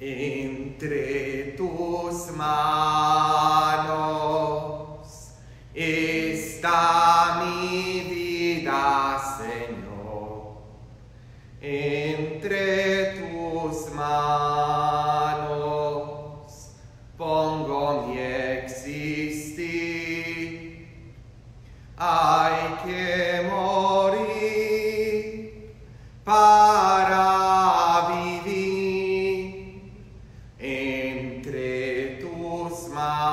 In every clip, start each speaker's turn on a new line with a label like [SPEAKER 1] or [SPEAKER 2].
[SPEAKER 1] Entre tus manos está mi vida, Señor. Entre tus manos pongo mi existir. Hay que morir para vivir. Entre tus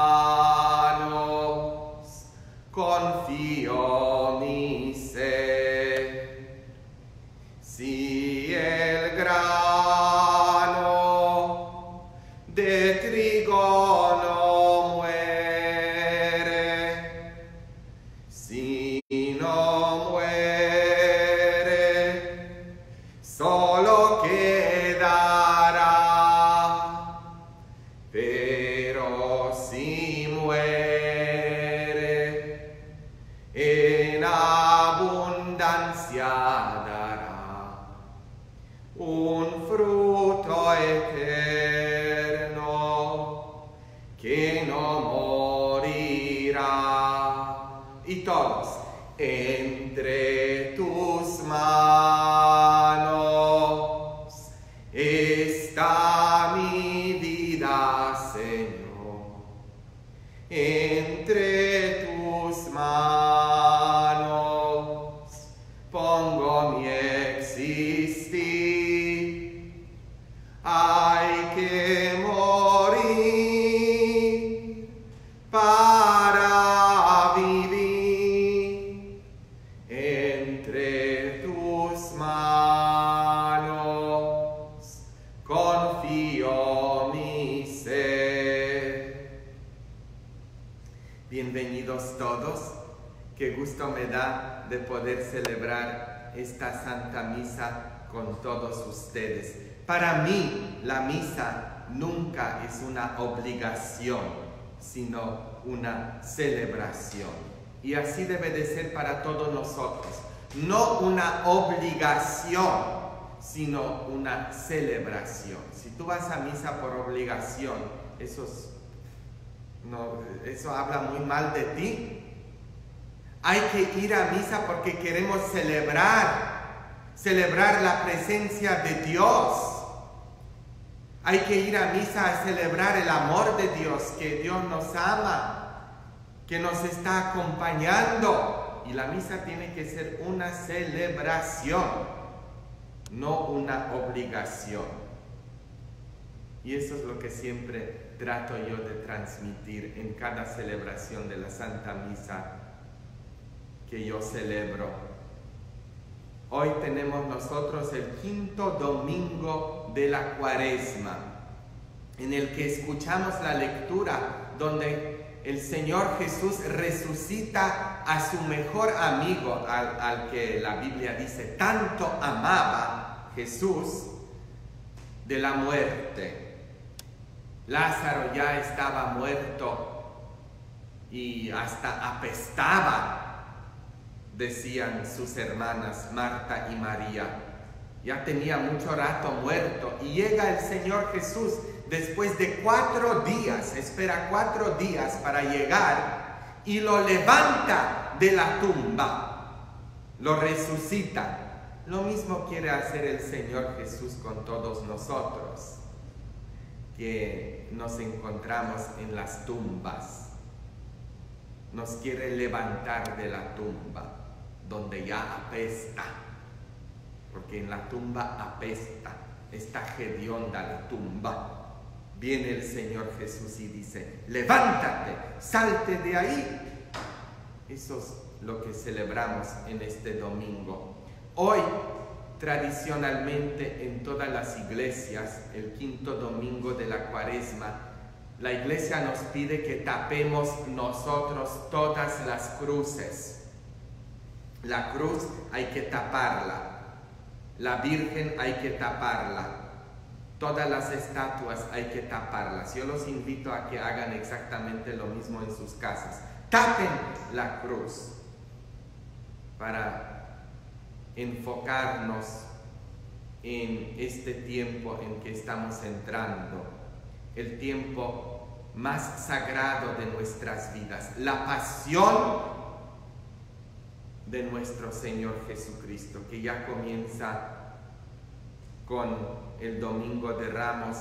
[SPEAKER 1] manos confío mi ser. Si el grano de trigo no muere, si no muere, solo quedará. Pero si muere, en abundancia dará un fruto eterno que no morirá. Y todos, entre tus manos está mi vida, Señor. Entre tus manos pongo mi existir. Hay que morir para vivir. Entre tus manos confío mi ser. Bienvenidos todos. Qué gusto me da de poder celebrar esta Santa Misa con todos ustedes. Para mí, la misa nunca es una obligación, sino una celebración. Y así debe de ser para todos nosotros. No una obligación, sino una celebración. Si tú vas a misa por obligación, eso habla muy mal de ti. Hay que ir a misa porque queremos celebrar la presencia de Dios. Hay que ir a misa a celebrar el amor de Dios, que Dios nos ama, que nos está acompañando. Y la misa tiene que ser una celebración, no una obligación. Y eso es lo que siempre trato yo de transmitir en cada celebración de la Santa Misa que yo celebro. Hoy tenemos nosotros el quinto domingo de la Cuaresma, en el que escuchamos la lectura donde el Señor Jesús resucita a su mejor amigo, al que la Biblia dice tanto amaba Jesús, de la muerte. Lázaro ya estaba muerto y hasta apestaba, decían sus hermanas Marta y María. Ya tenía mucho rato muerto y llega el Señor Jesús después de 4 días, espera 4 días para llegar y lo levanta de la tumba, lo resucita. Lo mismo quiere hacer el Señor Jesús con todos nosotros, que nos encontramos en las tumbas. Nos quiere levantar de la tumba, donde ya apesta, porque en la tumba apesta, está hedionda la tumba. Viene el Señor Jesús y dice: levántate, salte de ahí. Eso es lo que celebramos en este domingo. Hoy, tradicionalmente en todas las iglesias, el quinto domingo de la Cuaresma, la iglesia nos pide que tapemos nosotros todas las cruces. La cruz hay que taparla, la Virgen hay que taparla, todas las estatuas hay que taparlas. Yo los invito a que hagan exactamente lo mismo en sus casas. Tapen la cruz para enfocarnos en este tiempo en que estamos entrando, el tiempo más sagrado de nuestras vidas, la pasión de nuestro Señor Jesucristo, que ya comienza con el Domingo de Ramos,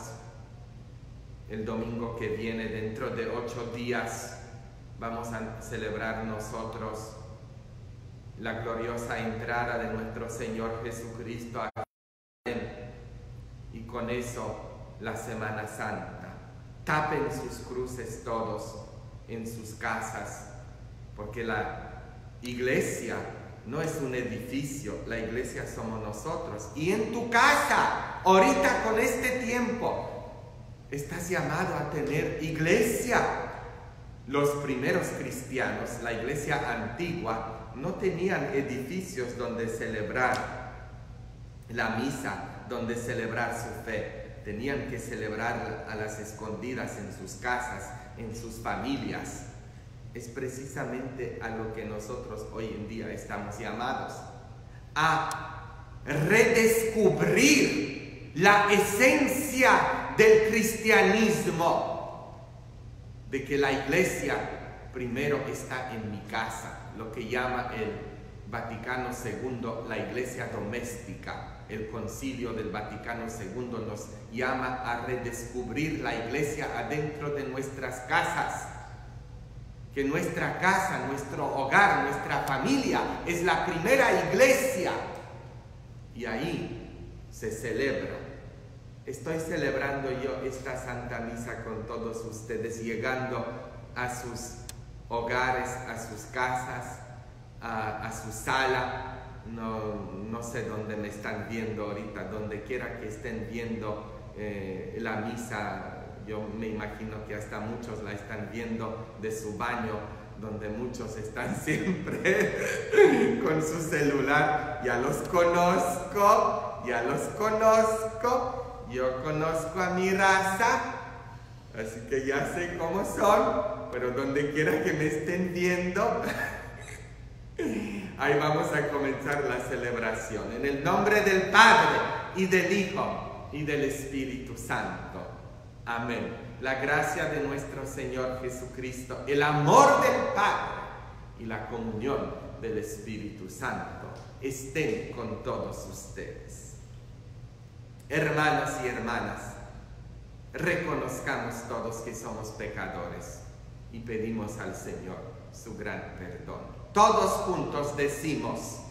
[SPEAKER 1] el domingo que viene. Dentro de 8 días vamos a celebrar nosotros la gloriosa entrada de nuestro Señor Jesucristo a Jerusalén, y con eso la Semana Santa. Tapen sus cruces todos en sus casas, porque la iglesia no es un edificio, la iglesia somos nosotros. Y en tu casa, ahorita con este tiempo, estás llamado a tener iglesia. Los primeros cristianos, la iglesia antigua, no tenían edificios donde celebrar la misa, donde celebrar su fe. Tenían que celebrar a las escondidas en sus casas, en sus familias. Es precisamente a lo que nosotros hoy en día estamos llamados, a redescubrir la esencia del cristianismo, de que la iglesia primero está en mi casa, lo que llama el Vaticano II la iglesia doméstica. El Concilio del Vaticano II nos llama a redescubrir la iglesia adentro de nuestras casas. Que nuestra casa, nuestro hogar, nuestra familia es la primera iglesia. Y ahí se celebra. Estoy celebrando yo esta Santa Misa con todos ustedes, llegando a sus hogares, a sus casas, a su sala. No sé dónde me están viendo ahorita, donde quiera que estén viendo la misa. Yo me imagino que hasta muchos la están viendo de su baño, donde muchos están siempre con su celular. Ya los conozco. Yo conozco a mi raza, así que ya sé cómo son, pero donde quiera que me estén viendo, ahí vamos a comenzar la celebración. En el nombre del Padre, y del Hijo, y del Espíritu Santo. Amén. La gracia de nuestro Señor Jesucristo, el amor del Padre y la comunión del Espíritu Santo estén con todos ustedes. Hermanos y hermanas, reconozcamos todos que somos pecadores y pedimos al Señor su gran perdón. Todos juntos decimos: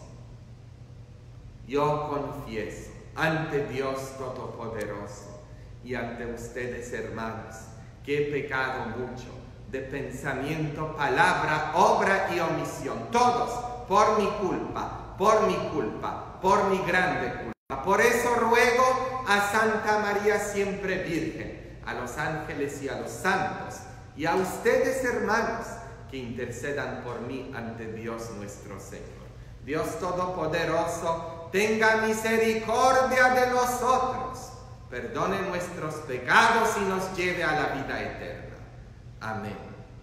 [SPEAKER 1] yo confieso ante Dios Todopoderoso y ante ustedes, hermanos, que he pecado mucho de pensamiento, palabra, obra y omisión. Todos, por mi culpa, por mi grande culpa. Por eso ruego a Santa María siempre Virgen, a los ángeles y a los santos, y a ustedes, hermanos, que intercedan por mí ante Dios nuestro Señor. Dios Todopoderoso, tenga misericordia de nosotros, perdone nuestros pecados y nos lleve a la vida eterna. Amén.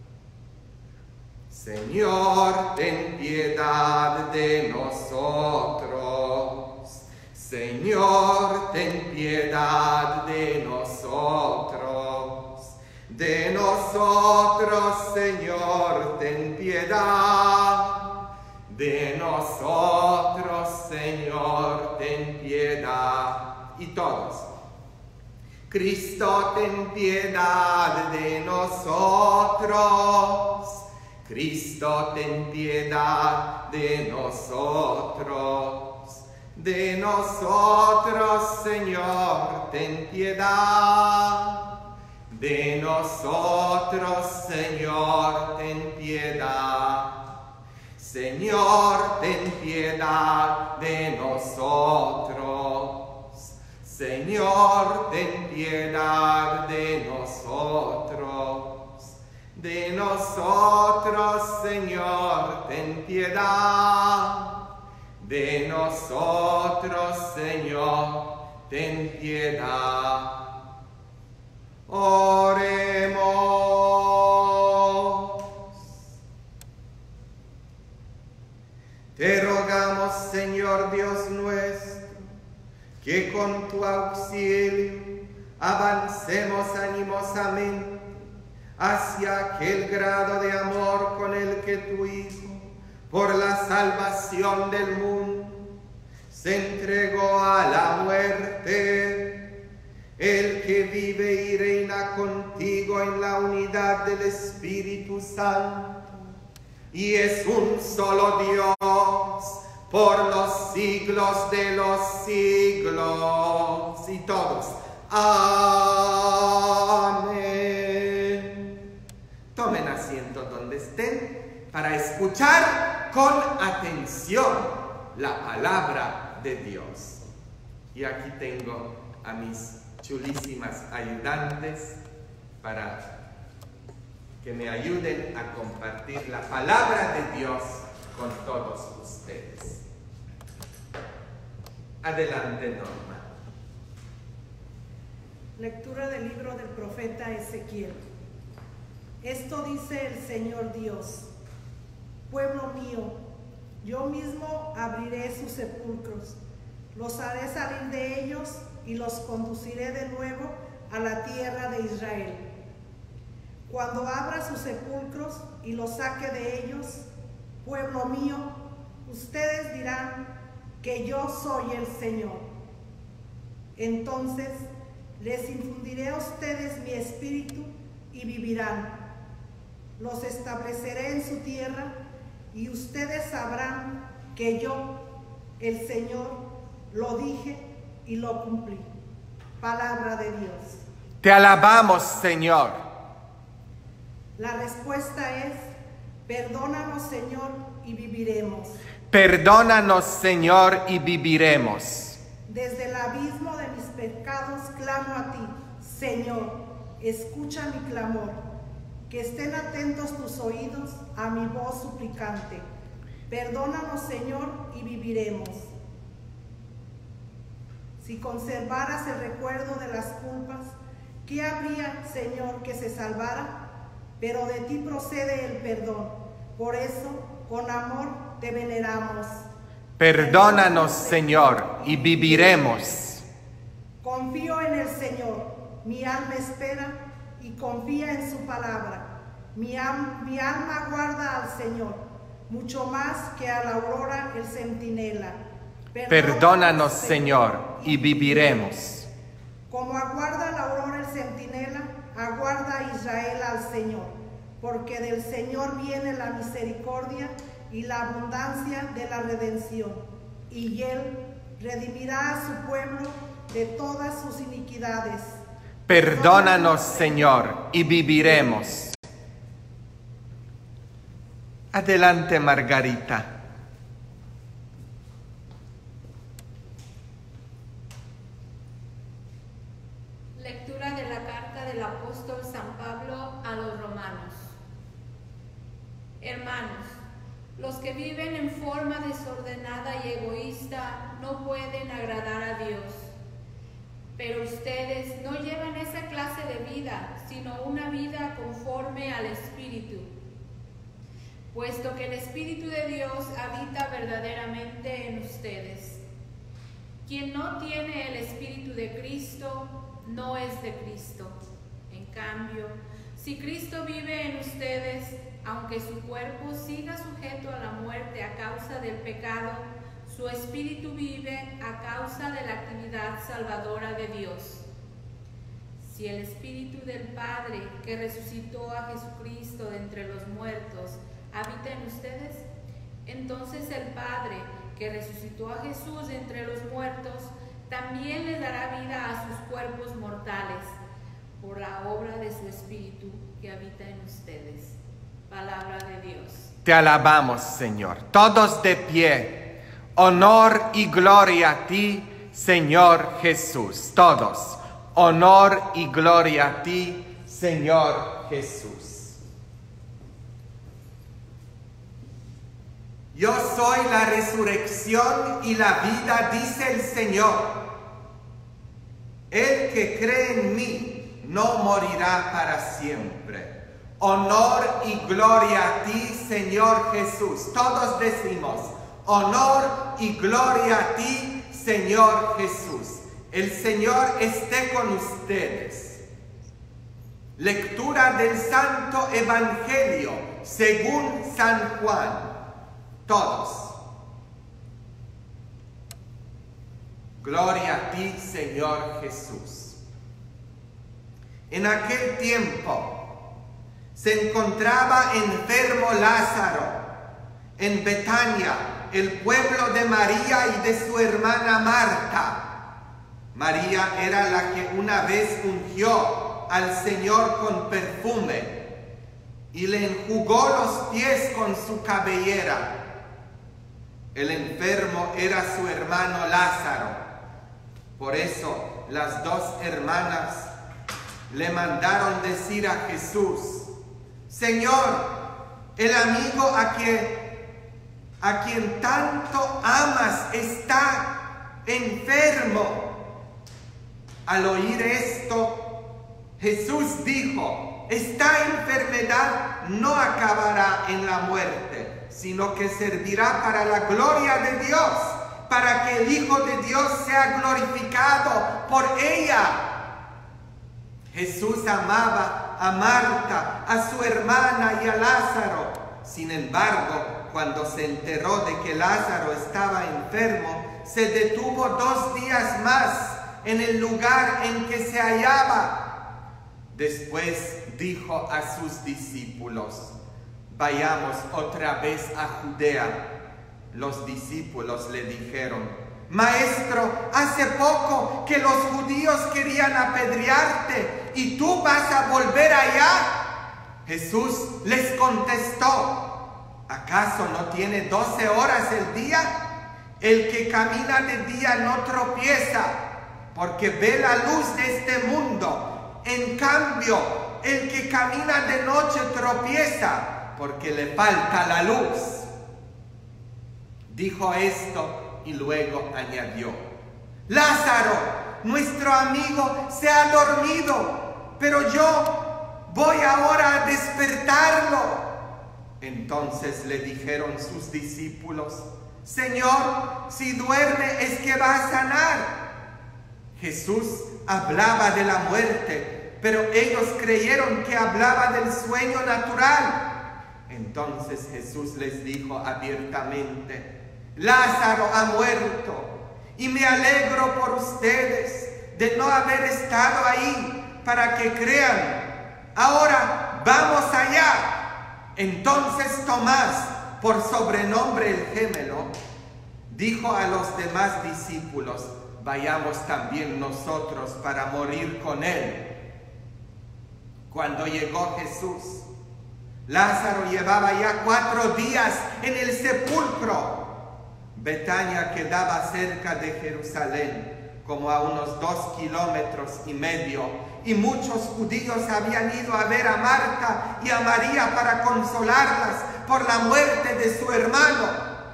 [SPEAKER 1] Señor, ten piedad de nosotros. Señor, ten piedad de nosotros. De nosotros, Señor, ten piedad. De nosotros, Señor, ten piedad. Y todos. Cristo, ten piedad de nosotros. Cristo, ten piedad de nosotros. De nosotros, Señor, ten piedad. De nosotros, Señor, ten piedad. Señor, ten piedad de nosotros. Señor, ten piedad de nosotros. De nosotros, Señor, ten piedad. De nosotros, Señor, ten piedad. Oremos. Te rogamos, Señor Dios nuestro, que con tu auxilio avancemos animosamente hacia aquel grado de amor con el que tu Hijo, por la salvación del mundo, se entregó a la muerte, el que vive y reina contigo en la unidad del Espíritu Santo, y es un solo Dios por los siglos de los siglos. Y todos, amén. Tomen asiento donde estén para escuchar con atención la palabra de Dios. Y aquí tengo a mis chulísimas ayudantes para que me ayuden a compartir la palabra de Dios con todos ustedes. Adelante, Norma.
[SPEAKER 2] Lectura del libro del profeta Ezequiel. Esto dice el Señor Dios: pueblo mío, yo mismo abriré sus sepulcros, los haré salir de ellos y los conduciré de nuevo a la tierra de Israel. Cuando abra sus sepulcros y los saque de ellos, pueblo mío, ustedes dirán que yo soy el Señor. Entonces les infundiré a ustedes mi espíritu y vivirán. Los estableceré en su tierra y ustedes sabrán que yo, el Señor, lo dije y lo cumplí. Palabra de Dios.
[SPEAKER 1] Te alabamos, Señor.
[SPEAKER 2] La respuesta es: perdónanos, Señor, y viviremos.
[SPEAKER 1] Perdónanos, Señor, y viviremos.
[SPEAKER 2] Desde el abismo de mis pecados clamo a ti, Señor, escucha mi clamor. Que estén atentos tus oídos a mi voz suplicante. Perdónanos, Señor, y viviremos. Si conservaras el recuerdo de las culpas, ¿qué habría, Señor, que se salvara? Pero de ti procede el perdón. Por eso, con amor te veneramos.
[SPEAKER 1] Perdónanos, Señor, y viviremos.
[SPEAKER 2] Confío en el Señor, mi alma espera y confía en su palabra. Mi alma guarda al Señor, mucho más que a la aurora el centinela.
[SPEAKER 1] Perdónanos, Señor, y viviremos.
[SPEAKER 2] Como aguarda la aurora el centinela, aguarda a Israel al Señor, porque del Señor viene la misericordia y la abundancia de la redención, y Él redimirá a su pueblo de todas sus iniquidades.
[SPEAKER 1] Perdónanos, Señor, y viviremos. Adelante, Margarita.
[SPEAKER 3] Lectura de la carta del apóstol San Pablo a los romanos. Hermanos, los que viven en forma desordenada y egoísta no pueden agradar a Dios. Pero ustedes no llevan esa clase de vida, sino una vida conforme al Espíritu. Puesto que el Espíritu de Dios habita verdaderamente en ustedes. Quien no tiene el Espíritu de Cristo no es de Cristo. En cambio, si Cristo vive en ustedes, aunque su cuerpo siga sujeto a la muerte a causa del pecado, su espíritu vive a causa de la actividad salvadora de Dios. Si el Espíritu del Padre, que resucitó a Jesucristo de entre los muertos, habita en ustedes, entonces el Padre, que resucitó a Jesús de entre los muertos, también les dará vida a sus cuerpos mortales, por la obra de su Espíritu que habita en ustedes. Palabra de Dios.
[SPEAKER 1] Te alabamos, Señor. Todos de pie. Honor y gloria a ti, Señor Jesús. Todos. Honor y gloria a ti, Señor Jesús. Yo soy la resurrección y la vida, dice el Señor. El que cree en mí no morirá para siempre. Honor y gloria a ti, Señor Jesús. Todos decimos, honor y gloria a ti, Señor Jesús. El Señor esté con ustedes. Lectura del Santo Evangelio según San Juan. Todos. Gloria a ti, Señor Jesús. En aquel tiempo se encontraba enfermo Lázaro en Betania, el pueblo de María y de su hermana Marta. María era la que una vez ungió al Señor con perfume y le enjugó los pies con su cabellera. El enfermo era su hermano Lázaro. Por eso las dos hermanas le mandaron decir a Jesús: Señor, el amigo a quien tanto amas está enfermo. Al oír esto, Jesús dijo: esta enfermedad no acabará en la muerte, sino que servirá para la gloria de Dios, para que el Hijo de Dios sea glorificado por ella. Jesús amaba a Marta, a su hermana y a Lázaro. Sin embargo, cuando se enteró de que Lázaro estaba enfermo, se detuvo 2 días más en el lugar en que se hallaba. Después dijo a sus discípulos: vayamos otra vez a Judea. Los discípulos le dijeron: Maestro, hace poco que los judíos querían apedrearte y tú vas a volver allá. Jesús les contestó: ¿acaso no tiene 12 horas el día? El que camina de día no tropieza, porque ve la luz de este mundo. En cambio, el que camina de noche tropieza, porque le falta la luz. Dijo esto y luego añadió: Lázaro, nuestro amigo, se ha dormido, pero yo voy ahora a despertarlo. Entonces le dijeron sus discípulos: Señor, si duerme es que va a sanar. Jesús hablaba de la muerte, pero ellos creyeron que hablaba del sueño natural. Entonces Jesús les dijo abiertamente: Lázaro ha muerto, y me alegro por ustedes de no haber estado ahí para que crean. Ahora vamos allá. Entonces Tomás, por sobrenombre el gemelo, dijo a los demás discípulos: vayamos también nosotros para morir con él. Cuando llegó Jesús, Lázaro llevaba ya 4 días en el sepulcro. Betania quedaba cerca de Jerusalén, como a unos 2,5 kilómetros, y muchos judíos habían ido a ver a Marta y a María para consolarlas por la muerte de su hermano.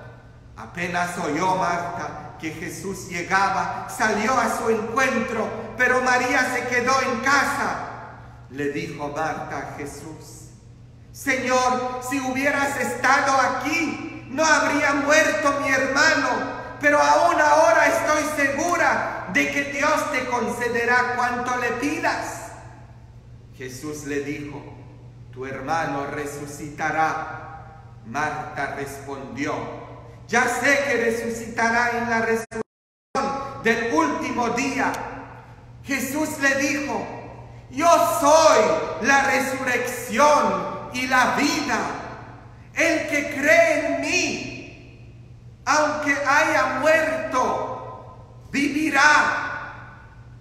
[SPEAKER 1] Apenas oyó Marta que Jesús llegaba, salió a su encuentro, pero María se quedó en casa. Le dijo Marta a Jesús: Señor, si hubieras estado aquí, no habría muerto mi hermano, pero aún ahora estoy segura de que Dios te concederá cuanto le pidas. Jesús le dijo: tu hermano resucitará. Marta respondió: ya sé que resucitará en la resurrección del último día. Jesús le dijo: yo soy la resurrección y la vida. El que cree en mí, aunque haya muerto, vivirá.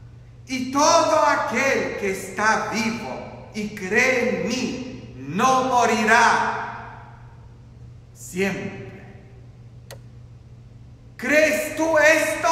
[SPEAKER 1] Y todo aquel que está vivo y cree en mí, no morirá siempre. ¿Crees tú esto?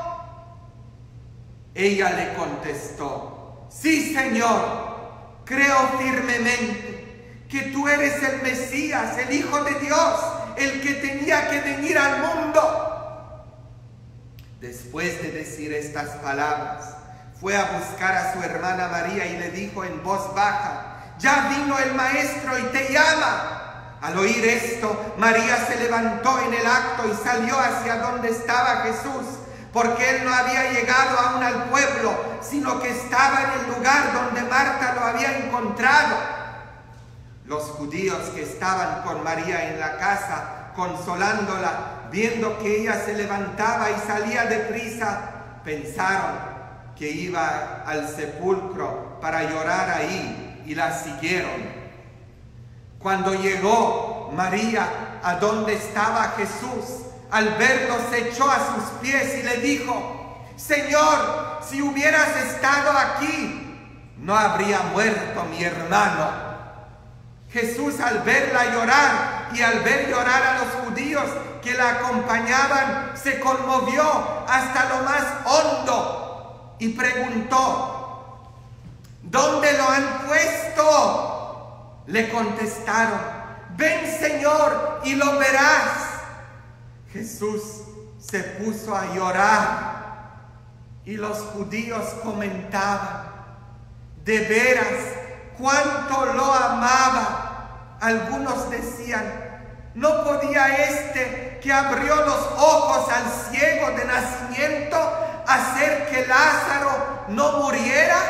[SPEAKER 1] Ella le contestó: sí, Señor, creo firmemente que tú eres el Mesías, el Hijo de Dios, el que tenía que venir al mundo. Después de decir estas palabras, fue a buscar a su hermana María y le dijo en voz baja: ya vino el Maestro y te llama. Al oír esto, María se levantó en el acto y salió hacia donde estaba Jesús. porque él no había llegado aún al pueblo, sino que estaba en el lugar donde Marta lo había encontrado. Los judíos que estaban con María en la casa, consolándola, viendo que ella se levantaba y salía deprisa, pensaron que iba al sepulcro para llorar ahí y la siguieron. Cuando llegó María a donde estaba Jesús, al verlo se echó a sus pies y le dijo: Señor, si hubieras estado aquí, no habría muerto mi hermano. Jesús, al verla llorar y al ver llorar a los judíos que la acompañaban, se conmovió hasta lo más hondo y preguntó: ¿dónde lo han puesto? Le contestaron: ven, Señor, y lo verás. Jesús se puso a llorar y los judíos comentaban: de veras, cuánto lo amaba. Algunos decían: ¿no podía este que abrió los ojos al ciego de nacimiento hacer que Lázaro no muriera?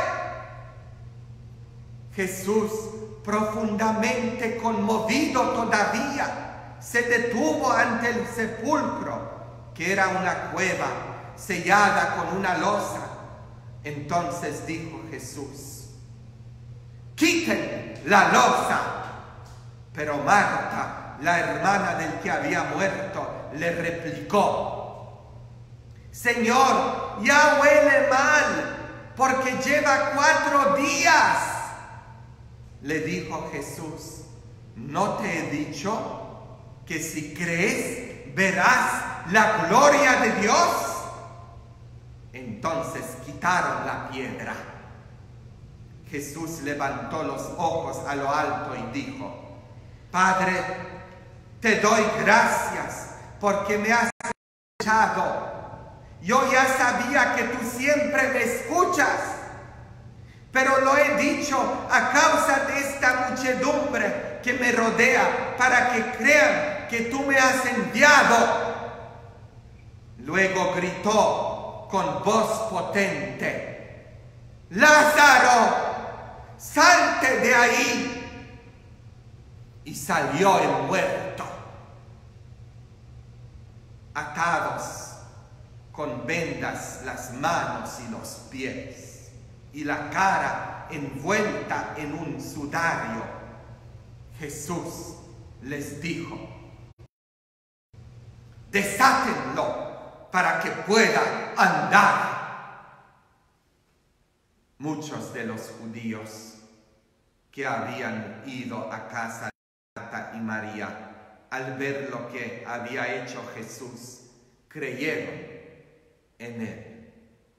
[SPEAKER 1] Jesús, profundamente conmovido todavía, se detuvo ante el sepulcro, que era una cueva sellada con una losa. Entonces dijo Jesús: quiten la losa. Pero Marta, la hermana del que había muerto, le replicó: Señor, ya huele mal, porque lleva 4 días. Le dijo Jesús: ¿no te he dicho que si crees verás la gloria de Dios? Entonces quitaron la piedra. Jesús levantó los ojos a lo alto y dijo: Padre, te doy gracias porque me has escuchado. Yo ya sabía que tú siempre me escuchas, pero lo he dicho a causa de esta muchedumbre que me rodea, para que crean que tú me has enviado. Luego gritó con voz potente: Lázaro, salte de ahí. Y salió el muerto, atados con vendas las manos y los pies, y la cara envuelta en un sudario. Jesús les dijo: desátenlo para que pueda andar. Muchos de los judíos que habían ido a casa de Marta y María, al ver lo que había hecho Jesús, creyeron en él.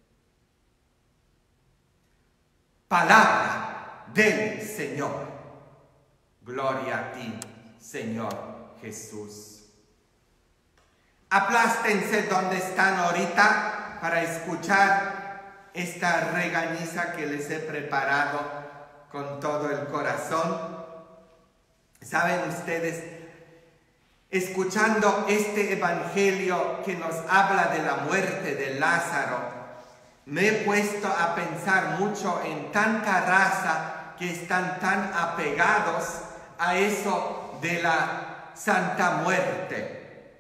[SPEAKER 1] Palabra del Señor. Gloria a ti, Señor Jesús. Aplástense donde están ahorita para escuchar esta regañiza que les he preparado con todo el corazón. Saben ustedes, escuchando este evangelio que nos habla de la muerte de Lázaro, me he puesto a pensar mucho en tanta raza que están tan apegados a eso de la Santa Muerte.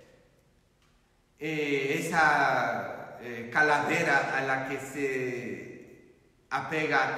[SPEAKER 1] Esa calavera a la que se apega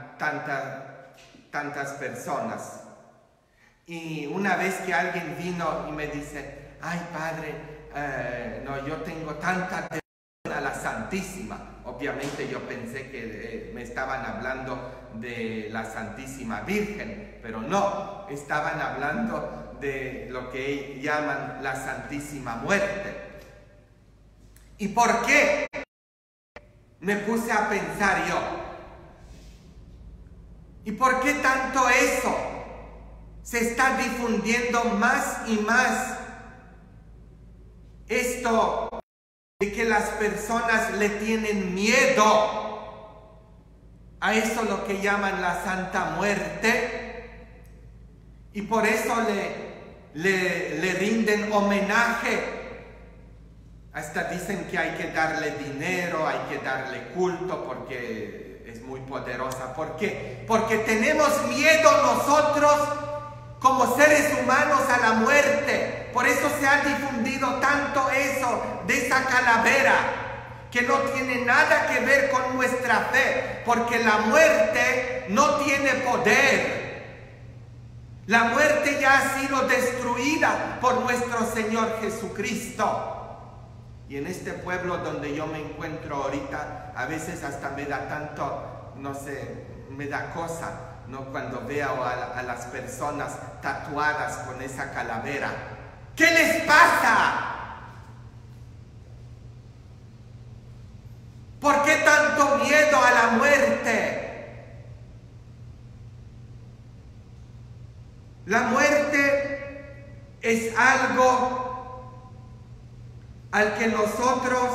[SPEAKER 1] tantas personas. Y una vez que alguien vino y me dice: ay, padre, no, yo tengo tanta devoción a la Santísima. Obviamente yo pensé que me estaban hablando de la Santísima Virgen, pero no, estaban hablando de lo que llaman la Santísima Muerte. ¿Y por qué? Me puse a pensar yo. ¿Y por qué tanto eso? Se está difundiendo más y más esto de que las personas le tienen miedo a eso, lo que llaman la Santa Muerte, y por eso le rinden homenaje Hasta dicen que hay que darle dinero, hay que darle culto porque es muy poderosa. ¿Por qué? Porque tenemos miedo nosotros como seres humanos a la muerte. Por eso se ha difundido tanto eso de esa calavera, que no tiene nada que ver con nuestra fe, porque la muerte no tiene poder. La muerte ya ha sido destruida por nuestro Señor Jesucristo. Y en este pueblo donde yo me encuentro ahorita, a veces hasta me da tanto, no sé, me da cosa, ¿no? Cuando veo a las personas tatuadas con esa calavera. ¿Qué les pasa? ¿Por qué tanto miedo a la muerte? La muerte es algo al que nosotros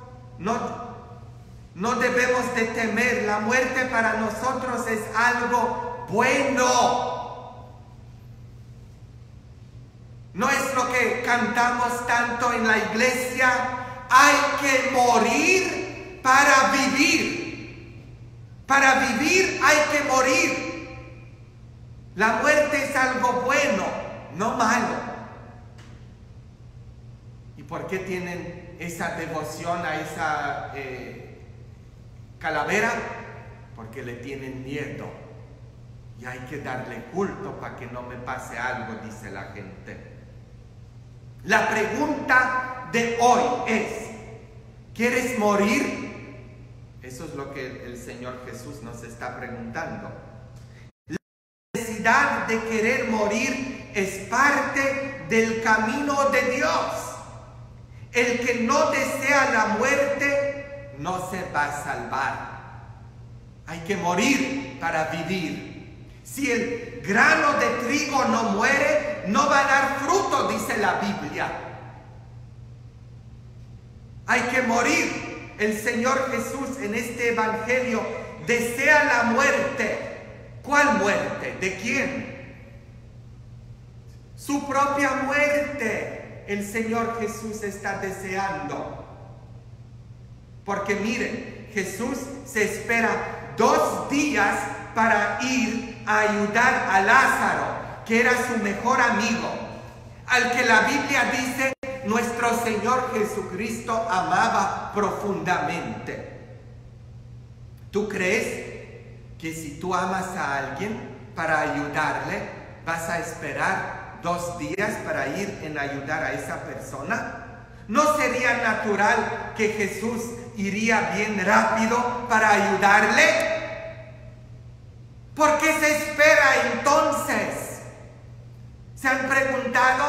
[SPEAKER 1] no debemos de temer. La muerte para nosotros es algo bueno. No es lo que cantamos tanto en la iglesia. Hay que morir para vivir. Para vivir hay que morir. La muerte es algo bueno, no malo. ¿Y por qué tienen esa devoción a esa calavera? Porque le tienen miedo. Y hay que darle culto para que no me pase algo, dice la gente. La pregunta de hoy es, ¿quieres morir? Eso es lo que el Señor Jesús nos está preguntando. La necesidad de querer morir es parte del camino de Dios. El que no desea la muerte no se va a salvar. Hay que morir para vivir. Si el grano de trigo no muere, no va a dar fruto, dice la Biblia. Hay que morir. El Señor Jesús en este evangelio desea la muerte. ¿Cuál muerte? ¿De quién? Su propia muerte. El Señor Jesús está deseando. Porque miren, Jesús se espera 2 días para ir a ayudar a Lázaro, que era su mejor amigo, al que la Biblia dice nuestro Señor Jesucristo amaba profundamente. ¿Tú crees que si tú amas a alguien para ayudarle, vas a esperar 2 días para ir en ayudar a esa persona? ¿No sería natural que Jesús iría bien rápido para ayudarle? ¿Por qué se espera entonces? ¿Se han preguntado?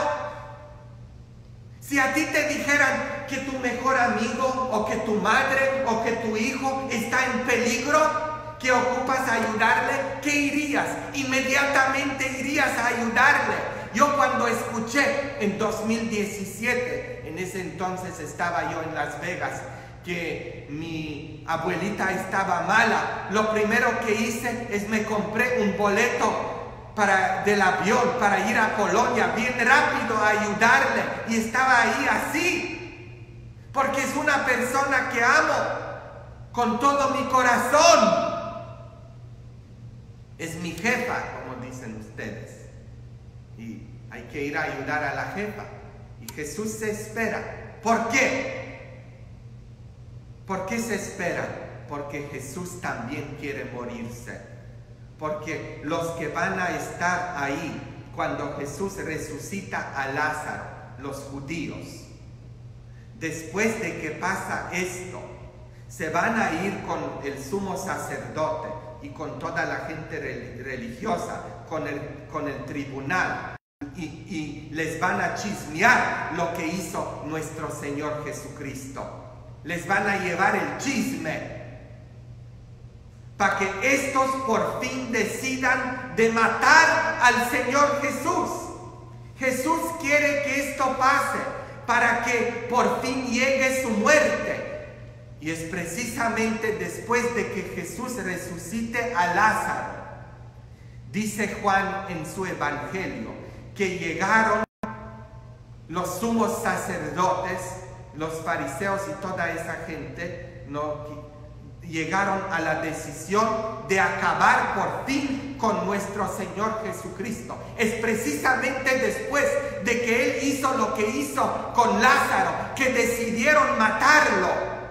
[SPEAKER 1] Si a ti te dijeran que tu mejor amigo o que tu madre o que tu hijo está en peligro, que ocupas ayudarle, ¿qué irías? Inmediatamente irías a ayudarle. Yo cuando escuché en 2017, en ese entonces estaba yo en Las Vegas, que mi abuelita estaba mala, lo primero que hice es me compré un boleto del avión para ir a Polonia bien rápido a ayudarle, y estaba ahí así, porque es una persona que amo con todo mi corazón. Es mi jefa, como dicen ustedes. Y hay que ir a ayudar a la jefa. Y Jesús se espera. ¿Por qué? ¿Por qué se espera? Porque Jesús también quiere morirse. Porque los que van a estar ahí cuando Jesús resucita a Lázaro, los judíos, después de que pasa esto, se van a ir con el sumo sacerdote y con toda la gente religiosa, con el tribunal, y les van a chismear lo que hizo nuestro Señor Jesucristo. Les van a llevar el chisme para que estos por fin decidan de matar al Señor Jesús. Jesús quiere que esto pase para que por fin llegue su muerte. Y es precisamente después de que Jesús resucite a Lázaro, dice Juan en su evangelio, que llegaron los sumos sacerdotes los fariseos y toda esa gente llegaron a la decisión de acabar por fin con nuestro Señor Jesucristo. Es precisamente después de que Él hizo lo que hizo con Lázaro que decidieron matarlo,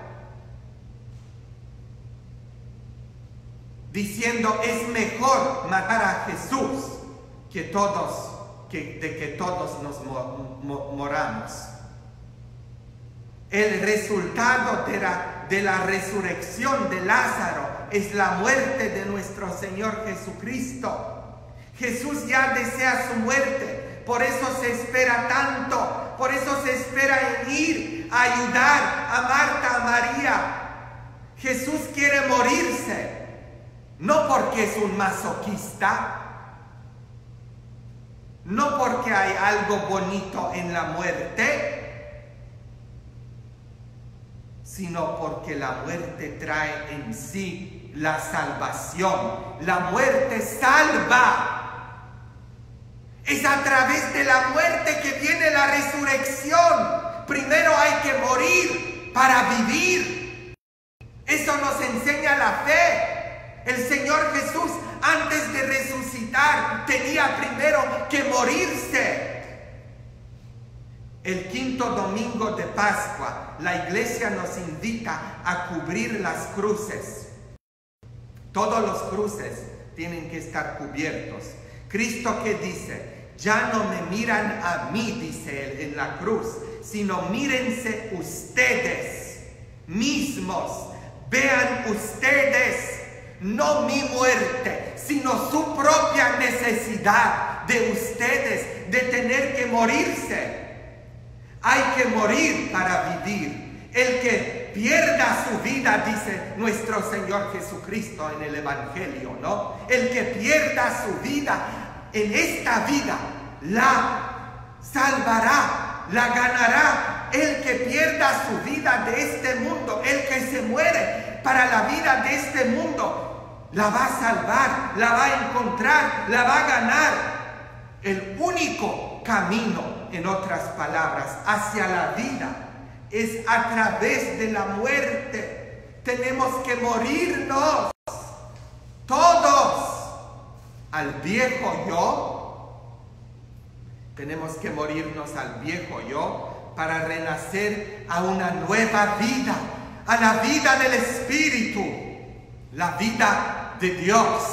[SPEAKER 1] diciendo: es mejor matar a Jesús que que todos nos moramos. El resultado de la resurrección de Lázaro es la muerte de nuestro Señor Jesucristo. Jesús ya desea su muerte, por eso se espera tanto, por eso se espera en ir a ayudar a Marta, a María. Jesús quiere morirse, no porque es un masoquista, no porque hay algo bonito en la muerte, sino porque la muerte trae en sí la salvación. La muerte salva. Es a través de la muerte que viene la resurrección. Primero hay que morir para vivir. Eso nos enseña la fe. El Señor Jesús, antes de resucitar, tenía primero que morirse. El quinto domingo de Pascua, la iglesia nos invita a cubrir las cruces. Todos los cruces tienen que estar cubiertos. Cristo, ¿qué dice? Ya no me miran a mí, dice Él en la cruz, sino mírense ustedes mismos. Vean ustedes, no mi muerte, sino su propia necesidad de ustedes, de tener que morirse. Hay que morir para vivir. El que pierda su vida, dice nuestro Señor Jesucristo en el Evangelio, ¿no? El que pierda su vida en esta vida, la salvará, la ganará. El que pierda su vida de este mundo, el que se muere para la vida de este mundo, la va a salvar, la va a encontrar, la va a ganar. El único camino, en otras palabras, hacia la vida es a través de la muerte. Tenemos que morirnos todos al viejo yo. Tenemos que morirnos al viejo yo para renacer a una nueva vida, a la vida del Espíritu, la vida de Dios.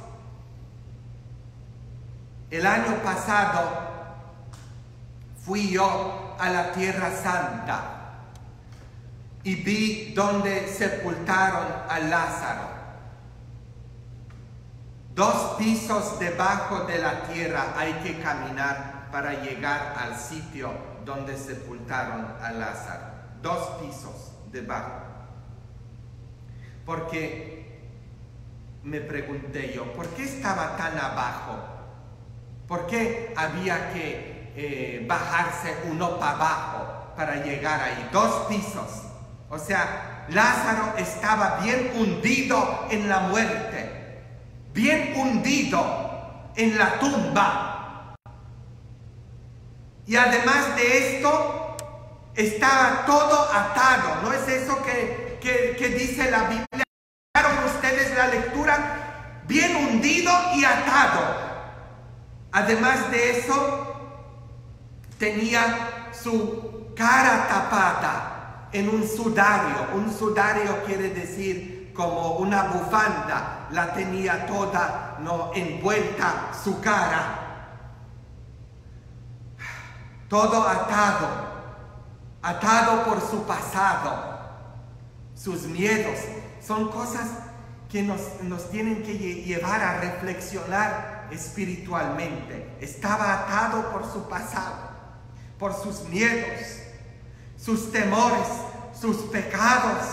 [SPEAKER 1] El año pasado fui yo a la Tierra Santa y vi donde sepultaron a Lázaro. 2 pisos debajo de la tierra hay que caminar para llegar al sitio donde sepultaron a Lázaro. 2 pisos debajo. Porque me pregunté yo, ¿por qué estaba tan abajo? ¿Por qué había que bajarse uno para abajo para llegar ahí? 2 pisos. O sea, Lázaro estaba bien hundido en la muerte, bien hundido en la tumba. Y además de esto, estaba todo atado. ¿No es eso que dice la Biblia? ¿Vieron ustedes la lectura? Bien hundido y atado. Además de eso, tenía su cara tapada en un sudario. Un sudario quiere decir como una bufanda. La tenía toda, ¿no?, envuelta su cara. Todo atado, atado por su pasado, sus miedos. Son cosas que nos tienen que llevar a reflexionar espiritualmente. Estaba atado por su pasado, por sus miedos, sus temores, sus pecados.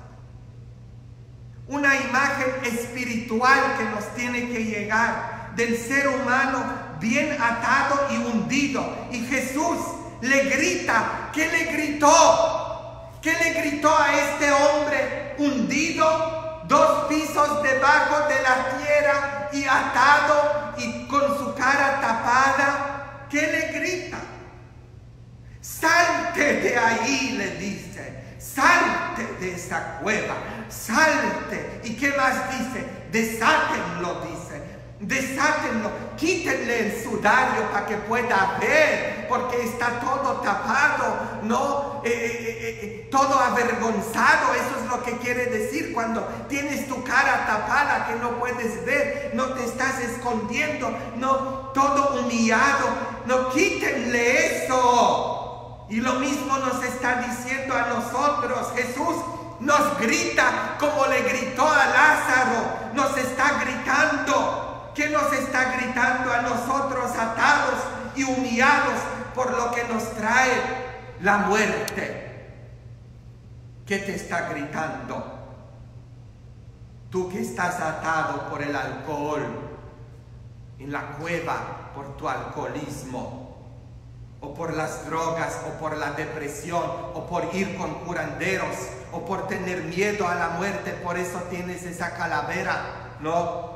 [SPEAKER 1] Una imagen espiritual que nos tiene que llegar del ser humano bien atado y hundido. Y Jesús le grita. ¿Qué le gritó? ¿Qué le gritó a este hombre hundido, 2 pisos debajo de la tierra y atado y con su cara tapada? ¿Qué le grita? Salte de ahí, le dice. Salte de esa cueva. Salte. ¿Y qué más dice? Desátenlo, dice. Desátenlo. Quítenle el sudario para que pueda ver, porque está todo tapado, ¿no? Todo avergonzado. Eso es lo que quiere decir cuando tienes tu cara tapada, que no puedes ver, no te estás escondiendo, no, todo humillado. No, quítenle eso. Y lo mismo nos está diciendo a nosotros. Jesús nos grita como le gritó a Lázaro. Nos está gritando. ¿Qué nos está gritando a nosotros, atados y humillados por lo que nos trae la muerte? ¿Qué te está gritando? Tú que estás atado por el alcohol, en la cueva por tu alcoholismo, o por las drogas, o por la depresión, o por ir con curanderos, o por tener miedo a la muerte, por eso tienes esa calavera, ¿no?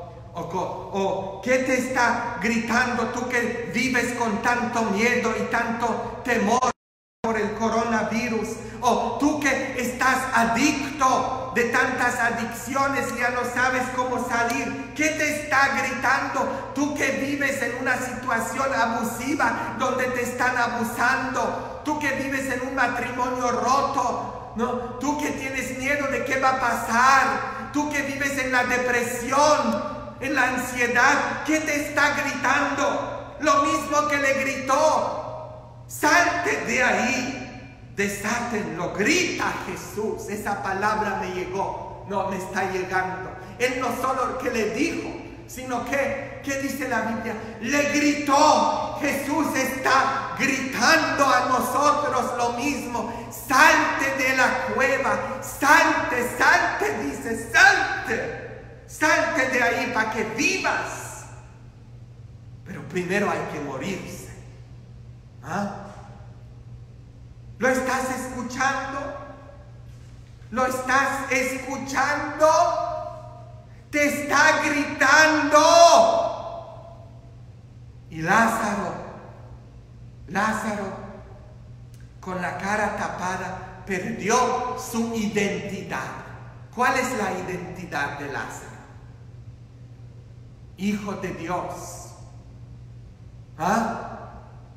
[SPEAKER 1] O ¿qué te está gritando tú que vives con tanto miedo y tanto temor por el coronavirus? O tú que estás adicto de tantas adicciones y ya no sabes cómo salir. ¿Qué te está gritando? Tú que vives en una situación abusiva donde te están abusando. Tú que vives en un matrimonio roto, ¿no? Tú que tienes miedo de qué va a pasar. Tú que vives en la depresión, en la ansiedad. ¿Qué te está gritando? Lo mismo que le gritó. Salte de ahí, desátenlo. Grita Jesús. Esa palabra me llegó, no me está llegando. Él no solo que le dijo, sino que, ¿qué dice la Biblia? Le gritó. Jesús está gritando a nosotros lo mismo. Salte de la cueva. Salte, salte, dice, salte. Salte de ahí para que vivas. Pero primero hay que morirse. ¿Ah? ¿Lo estás escuchando? ¿Lo estás escuchando? Te está gritando. Y Lázaro, con la cara tapada, perdió su identidad. ¿Cuál es la identidad de Lázaro? Hijo de Dios. ¿Ah?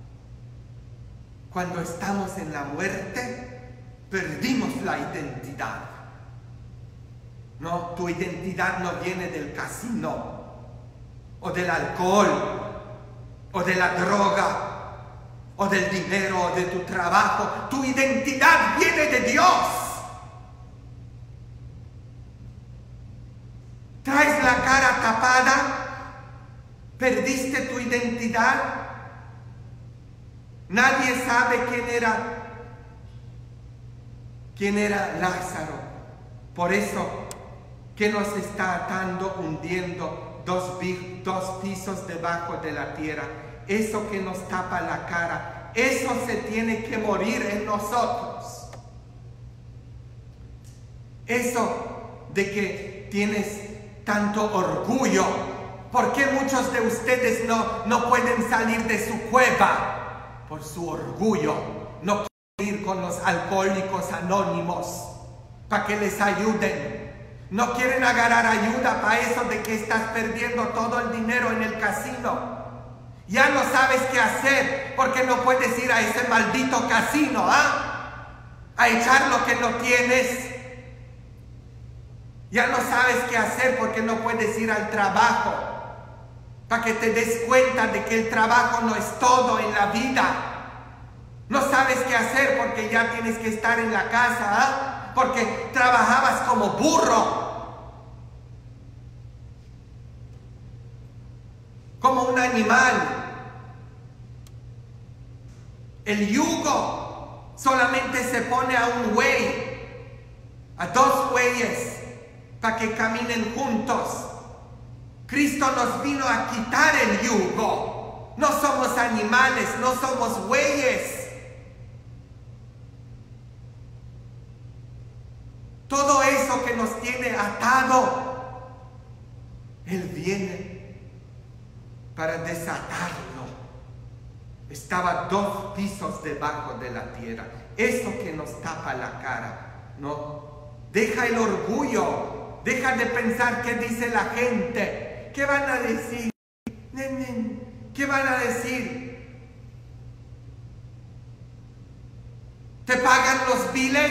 [SPEAKER 1] Cuando estamos en la muerte, perdimos la identidad. No, tu identidad no viene del casino, o del alcohol, o de la droga, o del dinero, o de tu trabajo. Tu identidad viene de Dios. ¿Traes la cara tapada? ¿Perdiste tu identidad? Nadie sabe quién era Lázaro. Por eso, ¿qué nos está atando, hundiendo dos pisos debajo de la tierra? Eso que nos tapa la cara, eso se tiene que morir en nosotros. Eso de que tienes tanto orgullo. ¿Por qué muchos de ustedes no pueden salir de su cueva? Por su orgullo. No quieren ir con los alcohólicos anónimos para que les ayuden. No quieren agarrar ayuda para eso de que estás perdiendo todo el dinero en el casino. Ya no sabes qué hacer porque no puedes ir a ese maldito casino, a echar lo que no tienes. Ya no sabes qué hacer porque no puedes ir al trabajo, para que te des cuenta de que el trabajo no es todo en la vida. No sabes qué hacer porque ya tienes que estar en la casa, porque trabajabas como burro, como un animal. El yugo solamente se pone a un buey, a dos bueyes, para que caminen juntos. Cristo nos vino a quitar el yugo. No somos animales, no somos bueyes. Todo eso que nos tiene atado, Él viene para desatarlo. estaba 2 pisos debajo de la tierra. Eso que nos tapa la cara, ¿no? Deja el orgullo, deja de pensar qué dice la gente, qué van a decir, qué van a decir. ¿Te pagan los biles?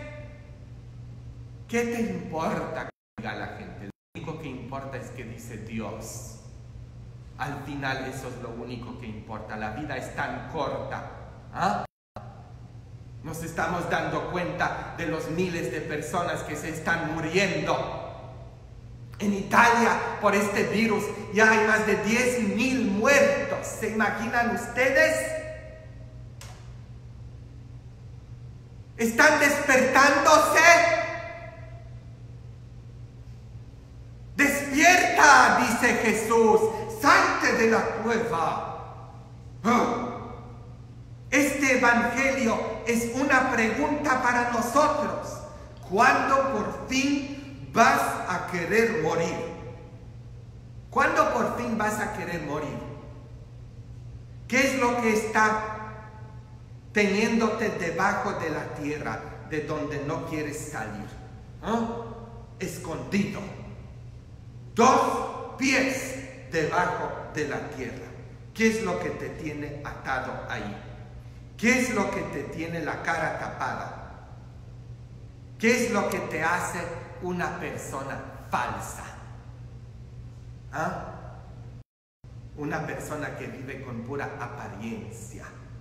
[SPEAKER 1] ¿Qué te importa que diga la gente? Lo único que importa es que dice Dios. Al final eso es lo único que importa. La vida es tan corta. ¿Ah? Nos estamos dando cuenta de los miles de personas que se están muriendo. En Italia, por este virus, ya hay más de 10,000 muertos. ¿Se imaginan ustedes? ¿Están despertándose? ¡Despierta!, dice Jesús. ¡Salte de la cueva! Este evangelio es una pregunta para nosotros. ¿Cuándo por fin vas a querer morir? ¿Cuándo por fin vas a querer morir? ¿Qué es lo que está teniéndote debajo de la tierra, de donde no quieres salir? Escondido. 2 pies debajo de la tierra. ¿Qué es lo que te tiene atado ahí? ¿Qué es lo que te tiene la cara tapada? ¿Qué es lo que te hace una persona falsa? Una persona que vive con pura apariencia.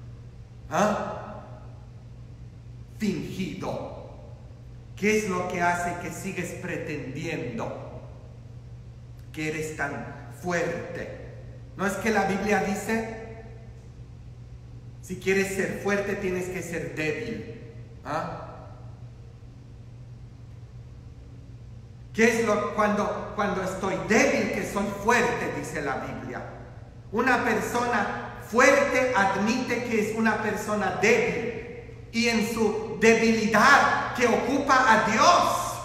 [SPEAKER 1] Fingido. ¿Qué es lo que hace que sigues pretendiendo que eres tan fuerte? ¿No es que la Biblia dice, si quieres ser fuerte tienes que ser débil? ¿Qué es cuando estoy débil que soy fuerte? Dice la Biblia. Una persona fuerte admite que es una persona débil y en su debilidad que ocupa a Dios.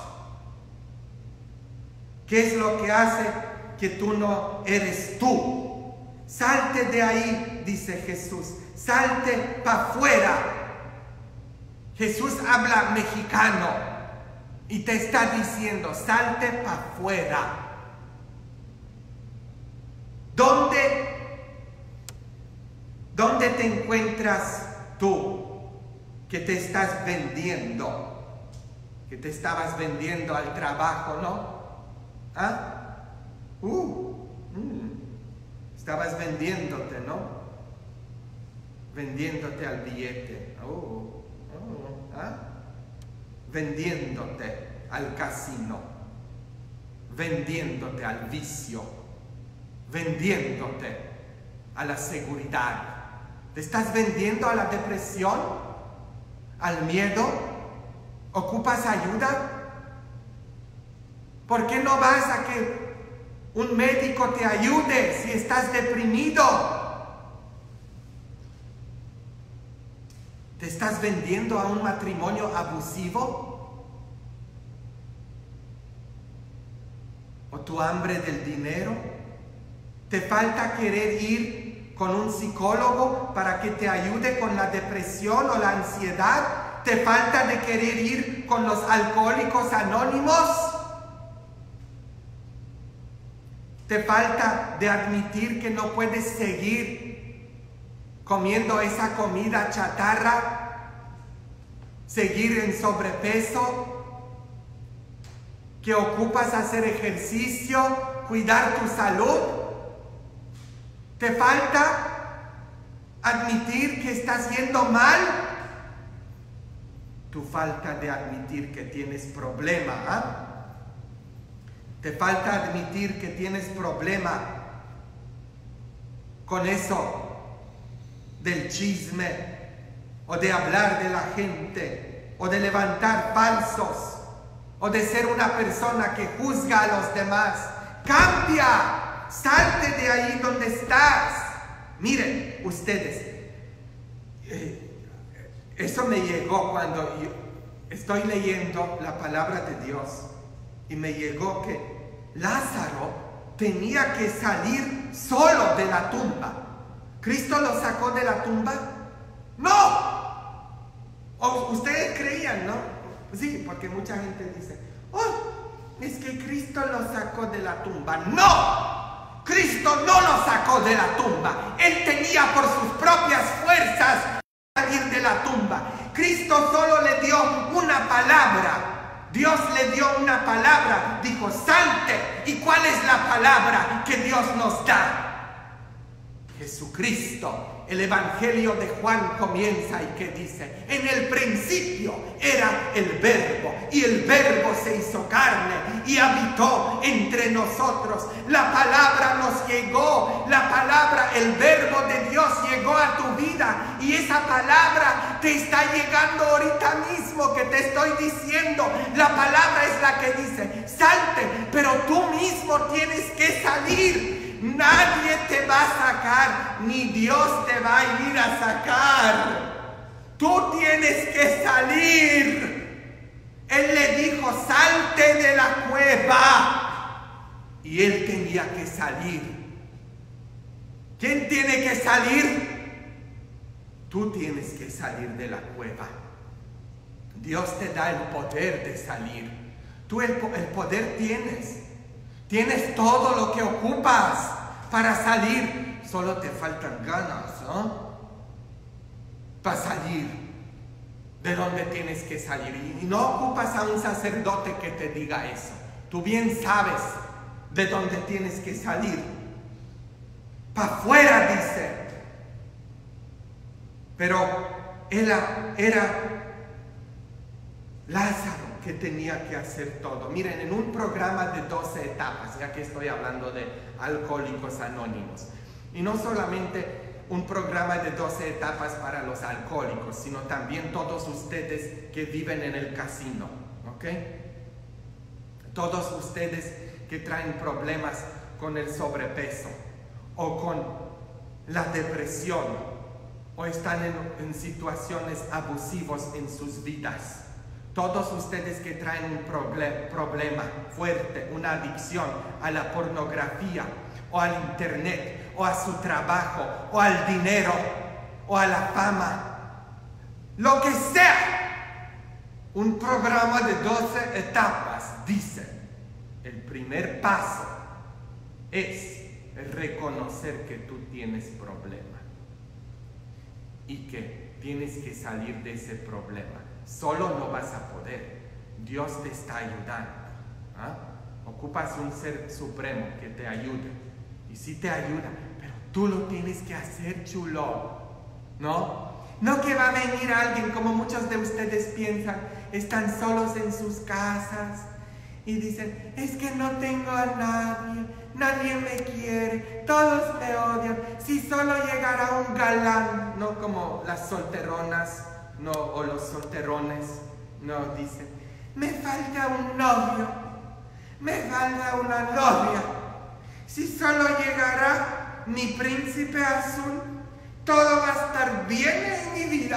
[SPEAKER 1] ¿Qué es lo que hace que tú no eres tú? Salte de ahí, dice Jesús. Salte para afuera. Jesús habla mexicano y te está diciendo, salte para afuera. ¿Dónde te encuentras tú que te estás vendiendo? Que te estabas vendiendo al trabajo, ¿no? Estabas vendiéndote, ¿no? Vendiéndote al billete. Vendiéndote al casino. Vendiéndote al vicio. Vendiéndote a la seguridad. ¿Te estás vendiendo a la depresión? ¿Al miedo? ¿Ocupas ayuda? ¿Por qué no vas a que un médico te ayude si estás deprimido? ¿Te estás vendiendo a un matrimonio abusivo? ¿O tu hambre del dinero? ¿Te falta querer ir con un psicólogo para que te ayude con la depresión o la ansiedad? ¿Te falta de querer ir con los alcohólicos anónimos? ¿Te falta de admitir que no puedes seguir comiendo esa comida chatarra? ¿Seguir en sobrepeso? ¿Que ocupas hacer ejercicio? ¿Cuidar tu salud? ¿Te falta admitir que estás yendo mal? Tu falta de admitir que tienes problema, Te falta admitir que tienes problema con eso del chisme o de hablar de la gente o de levantar falsos o de ser una persona que juzga a los demás. ¡Cambia! ¡Salte de ahí donde estás! Miren, ustedes, eso me llegó cuando yo estoy leyendo la palabra de Dios. Y me llegó que Lázaro tenía que salir solo de la tumba. ¿Cristo lo sacó de la tumba? ¡No! O ustedes creían, ¿no? Sí, porque mucha gente dice, oh, es que Cristo lo sacó de la tumba. ¡No! Cristo no lo sacó de la tumba. Él tenía por sus propias fuerzas salir de la tumba. Cristo solo le dio una palabra. Dios le dio una palabra. Dijo, salte. ¿Y cuál es la palabra que Dios nos da? Jesucristo. El Evangelio de Juan comienza y que dice, en el principio era el Verbo, y el Verbo se hizo carne y habitó entre nosotros. La palabra nos llegó, la palabra, el Verbo de Dios llegó a tu vida, y esa palabra te está llegando ahorita mismo que te estoy diciendo. La palabra es la que dice, salte, pero tú mismo tienes que salir. Nadie te va a sacar, ni Dios te va a ir a sacar. Tú tienes que salir. Él le dijo, salte de la cueva. Y él tenía que salir. ¿Quién tiene que salir? Tú tienes que salir de la cueva. Dios te da el poder de salir. Tú el poder tienes. Tienes todo lo que ocupas para salir. Solo te faltan ganas, ¿no? Para salir de donde tienes que salir. Y no ocupas a un sacerdote que te diga eso. Tú bien sabes de dónde tienes que salir. Para afuera, dice. Pero era Lázaro que tenía que hacer todo. Miren, en un programa de 12 etapas, ya que estoy hablando de Alcohólicos Anónimos, y no solamente un programa de 12 etapas para los alcohólicos, sino también todos ustedes que viven en el casino, ¿ok? Todos ustedes que traen problemas con el sobrepeso, o con la depresión, o están en situaciones abusivas en sus vidas. Todos ustedes que traen un problema fuerte, una adicción a la pornografía, o al internet, o a su trabajo, o al dinero, o a la fama, lo que sea. Un programa de 12 etapas dice, el primer paso es reconocer que tú tienes problema y que tienes que salir de ese problema. Solo no vas a poder. Dios te está ayudando. ¿Ah? Ocupas un ser supremo que te ayude. Y sí te ayuda, pero tú lo tienes que hacer, chulo. ¿No? No que va a venir alguien, como muchos de ustedes piensan, están solos en sus casas y dicen, es que no tengo a nadie, nadie me quiere, todos me odian, si solo llegara un galán, no como las solteronas, no, o los solterones, no, dicen, me falta un novio, me falta una novia, si solo llegara mi príncipe azul, todo va a estar bien en mi vida.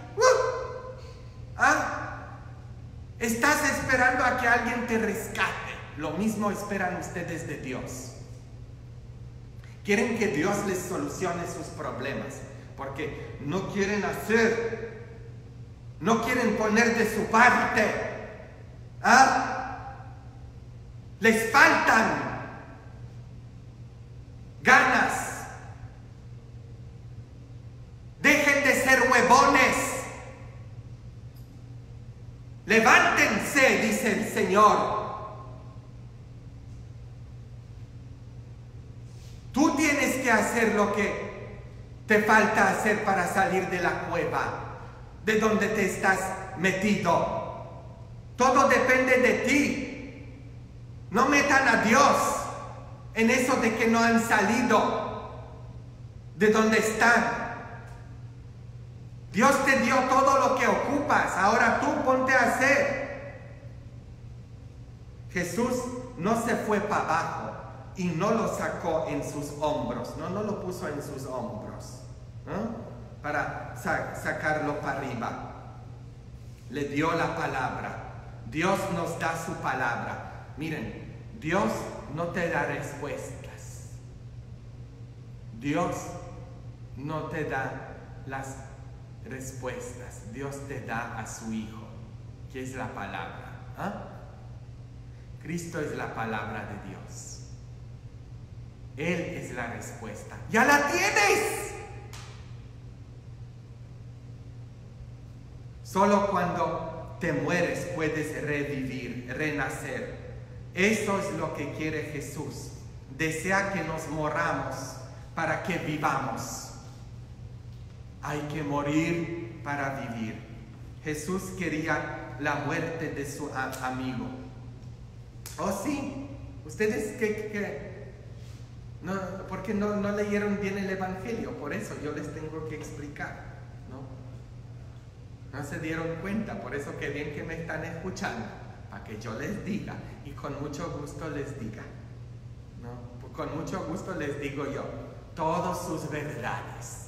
[SPEAKER 1] ¿Ah? Estás esperando a que alguien te rescate. Lo mismo esperan ustedes de Dios. Quieren que Dios les solucione sus problemas, porque no quieren poner de su parte. ¿Ah? Les faltan ganas. Dejen de ser huevones. Levántense, dice el Señor. Tú tienes que hacer lo que te falta hacer para salir de la cueva, de donde te estás metido. Todo depende de ti. No metan a Dios en eso de que no han salido de donde están. Dios te dio todo lo que ocupas. Ahora tú ponte a hacer. Jesús no se fue para abajo y no lo sacó en sus hombros. No lo puso en sus hombros, ¿no? Para sacarlo para arriba. Le dio la palabra. Dios nos da su palabra. Miren, Dios no te da respuestas. Dios no te da las respuestas. Dios te da a su Hijo, que es la palabra. Cristo es la palabra de Dios. Él es la respuesta. ¡Ya la tienes! Solo cuando te mueres puedes revivir, renacer. Eso es lo que quiere Jesús. Desea que nos moramos para que vivamos. Hay que morir para vivir. Jesús quería la muerte de su amigo. ¿Oh sí? ¿Ustedes qué? No, porque no leyeron bien el Evangelio, por eso yo les tengo que explicar, ¿no? No se dieron cuenta, por eso que bien que me están escuchando, para que yo les diga, y con mucho gusto les diga, ¿no? Con mucho gusto les digo yo, todas sus verdades,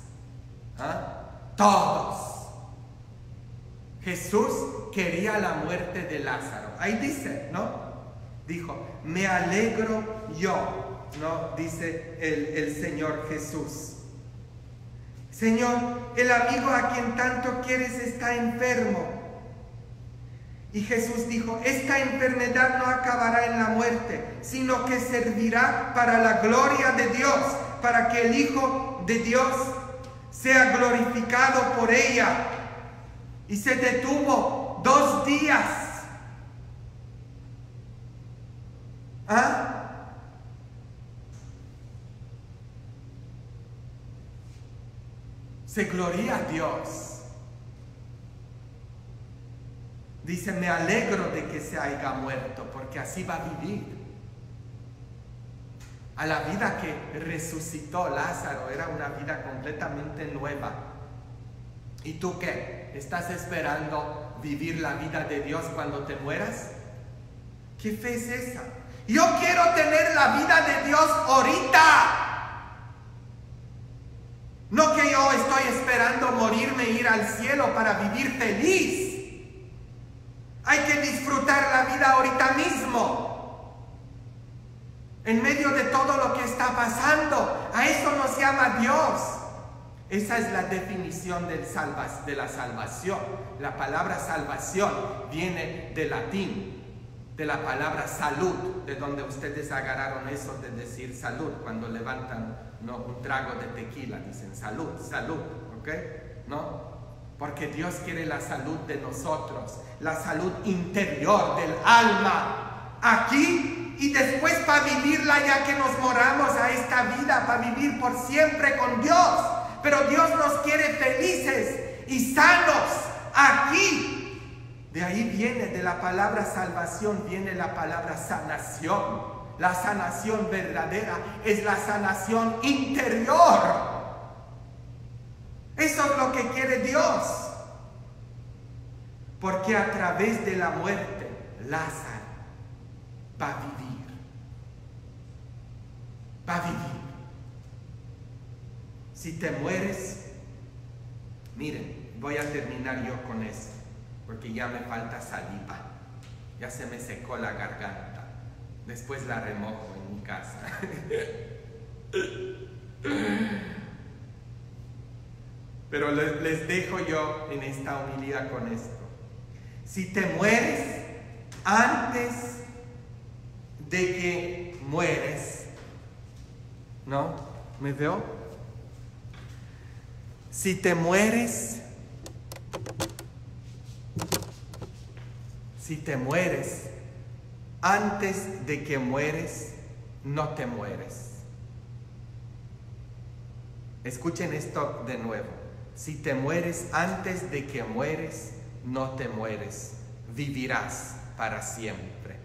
[SPEAKER 1] todos. Jesús quería la muerte de Lázaro, ahí dice, ¿no? Dijo, me alegro yo, ¿no? Dice el Señor Jesús. Señor, el amigo a quien tanto quieres está enfermo. Y Jesús dijo, esta enfermedad no acabará en la muerte, sino que servirá para la gloria de Dios, para que el Hijo de Dios sea glorificado por ella. Y se detuvo 2 días. Se gloria a Dios. Dice, me alegro de que se haya muerto, porque así va a vivir. A la vida que resucitó Lázaro era una vida completamente nueva. ¿Y tú qué? ¿Estás esperando vivir la vida de Dios cuando te mueras? ¿Qué fe es esa? Yo quiero tener la vida de Dios ahorita. No que yo estoy esperando morirme e ir al cielo para vivir feliz. Hay que disfrutar la vida ahorita mismo. En medio de todo lo que está pasando. A eso nos llama Dios. Esa es la definición de la salvación. La palabra salvación viene del latín, de la palabra salud, de donde ustedes agarraron eso de decir salud cuando levantan, ¿no?, un trago de tequila, dicen salud, salud, ¿ok? ¿No? Porque Dios quiere la salud de nosotros, la salud interior del alma, aquí y después para vivirla ya que nos moramos a esta vida, para vivir por siempre con Dios. Pero Dios nos quiere felices y sanos aquí. De ahí viene, de la palabra salvación, viene la palabra sanación. La sanación verdadera es la sanación interior. Eso es lo que quiere Dios. Porque a través de la muerte, Lázaro va a vivir. Va a vivir. Si te mueres, miren, voy a terminar yo con esto, porque ya me falta saliva. Ya se me secó la garganta. Después la remojo en mi casa. Pero les dejo yo en esta humildad con esto. Si te mueres antes de que mueres, ¿no? ¿Me veo? Si te mueres antes de que mueres, no te mueres. Escuchen esto de nuevo. Si te mueres antes de que mueres, no te mueres. Vivirás para siempre.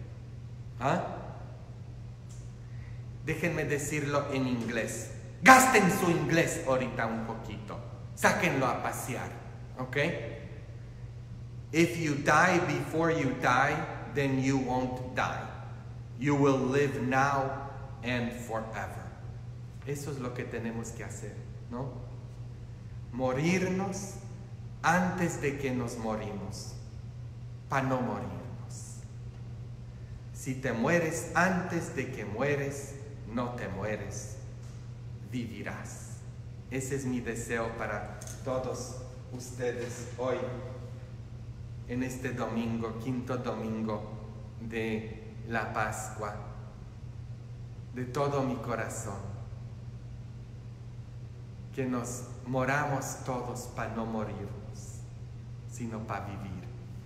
[SPEAKER 1] Déjenme decirlo en inglés. Gasten su inglés ahorita un poquito. Sáquenlo a pasear. ¿Ok? If you die before you die, then you won't die. You will live now and forever. Eso es lo que tenemos que hacer, ¿no? Morirnos antes de que nos morimos, para no morirnos. Si te mueres antes de que mueres, no te mueres, vivirás. Ese es mi deseo para todos ustedes hoy, en este domingo, quinto domingo de la Pascua, de todo mi corazón, que nos moramos todos para no morirnos, sino para vivir.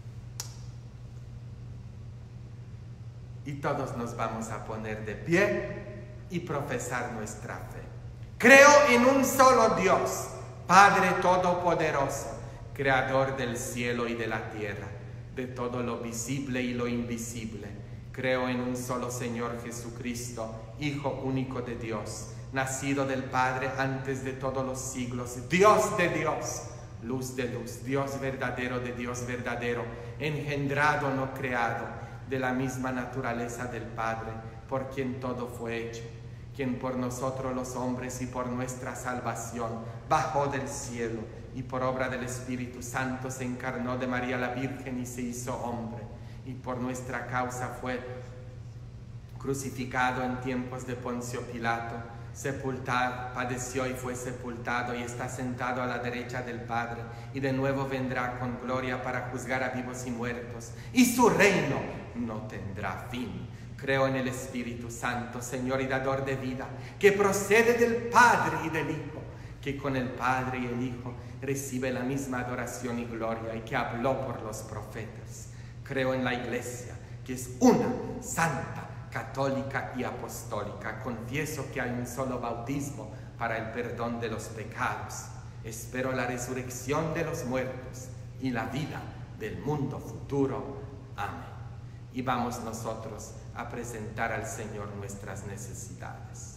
[SPEAKER 1] Y todos nos vamos a poner de pie y profesar nuestra fe. Creo en un solo Dios, Padre Todopoderoso, Creador del cielo y de la tierra, de todo lo visible y lo invisible. Creo en un solo Señor Jesucristo, Hijo único de Dios, nacido del Padre antes de todos los siglos, Dios de Dios, luz de luz, Dios verdadero de Dios verdadero, engendrado, no creado, de la misma naturaleza del Padre, por quien todo fue hecho, quien por nosotros los hombres y por nuestra salvación bajó del cielo y por obra del Espíritu Santo se encarnó de María la Virgen y se hizo hombre, y por nuestra causa fue crucificado en tiempos de Poncio Pilato, sepultado, padeció y fue sepultado y está sentado a la derecha del Padre, y de nuevo vendrá con gloria para juzgar a vivos y muertos, y su reino no tendrá fin. Creo en el Espíritu Santo, Señor y dador de vida, que procede del Padre y del Hijo, que con el Padre y el Hijo recibe la misma adoración y gloria, y que habló por los profetas. Creo en la Iglesia, que es una, santa, católica y apostólica. Confieso que hay un solo bautismo para el perdón de los pecados. Espero la resurrección de los muertos y la vida del mundo futuro. Amén. Y vamos nosotros a presentar al Señor nuestras necesidades.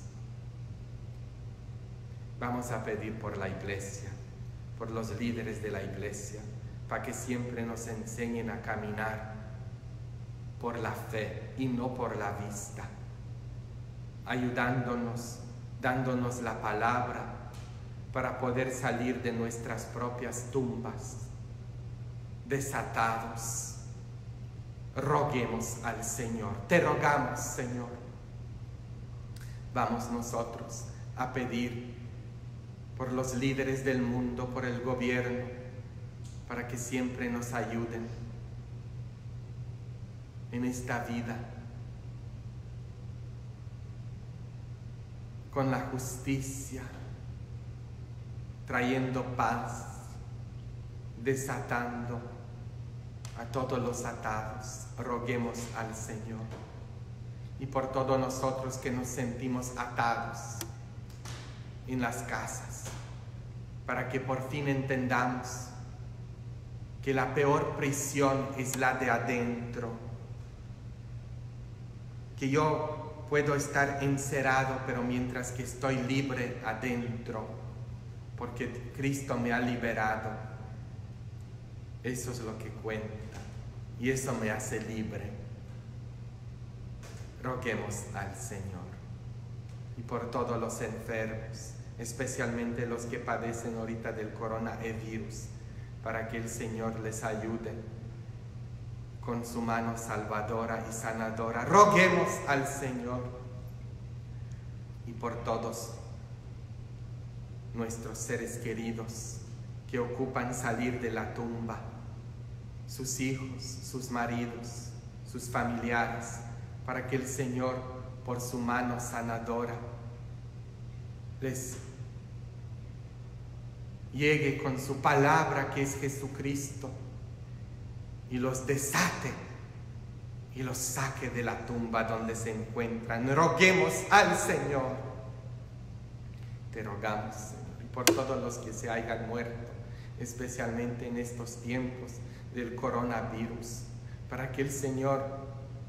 [SPEAKER 1] Vamos a pedir por la Iglesia, por los líderes de la Iglesia, para que siempre nos enseñen a caminar por la fe y no por la vista, ayudándonos, dándonos la palabra para poder salir de nuestras propias tumbas, desatados. Roguemos al Señor, te rogamos, Señor. Vamos nosotros a pedir por los líderes del mundo, por el gobierno, para que siempre nos ayuden en esta vida, con la justicia, trayendo paz, desatando a todos los atados. Roguemos al Señor. Y por todos nosotros que nos sentimos atados en las casas, para que por fin entendamos que la peor prisión es la de adentro, que yo puedo estar encerrado, pero mientras que estoy libre adentro, porque Cristo me ha liberado, eso es lo que cuenta, y eso me hace libre. Roguemos al Señor. Y por todos los enfermos, especialmente los que padecen ahorita del coronavirus, para que el Señor les ayude con su mano salvadora y sanadora. Roguemos al Señor. Y por todos nuestros seres queridos que ocupan salir de la tumba, sus hijos, sus maridos, sus familiares, para que el Señor, por su mano sanadora, les llegue con su palabra, que es Jesucristo, y los desate y los saque de la tumba donde se encuentran. Roguemos al Señor. Te rogamos, Señor, y por todos los que se hayan muerto, especialmente en estos tiempos del coronavirus, para que el Señor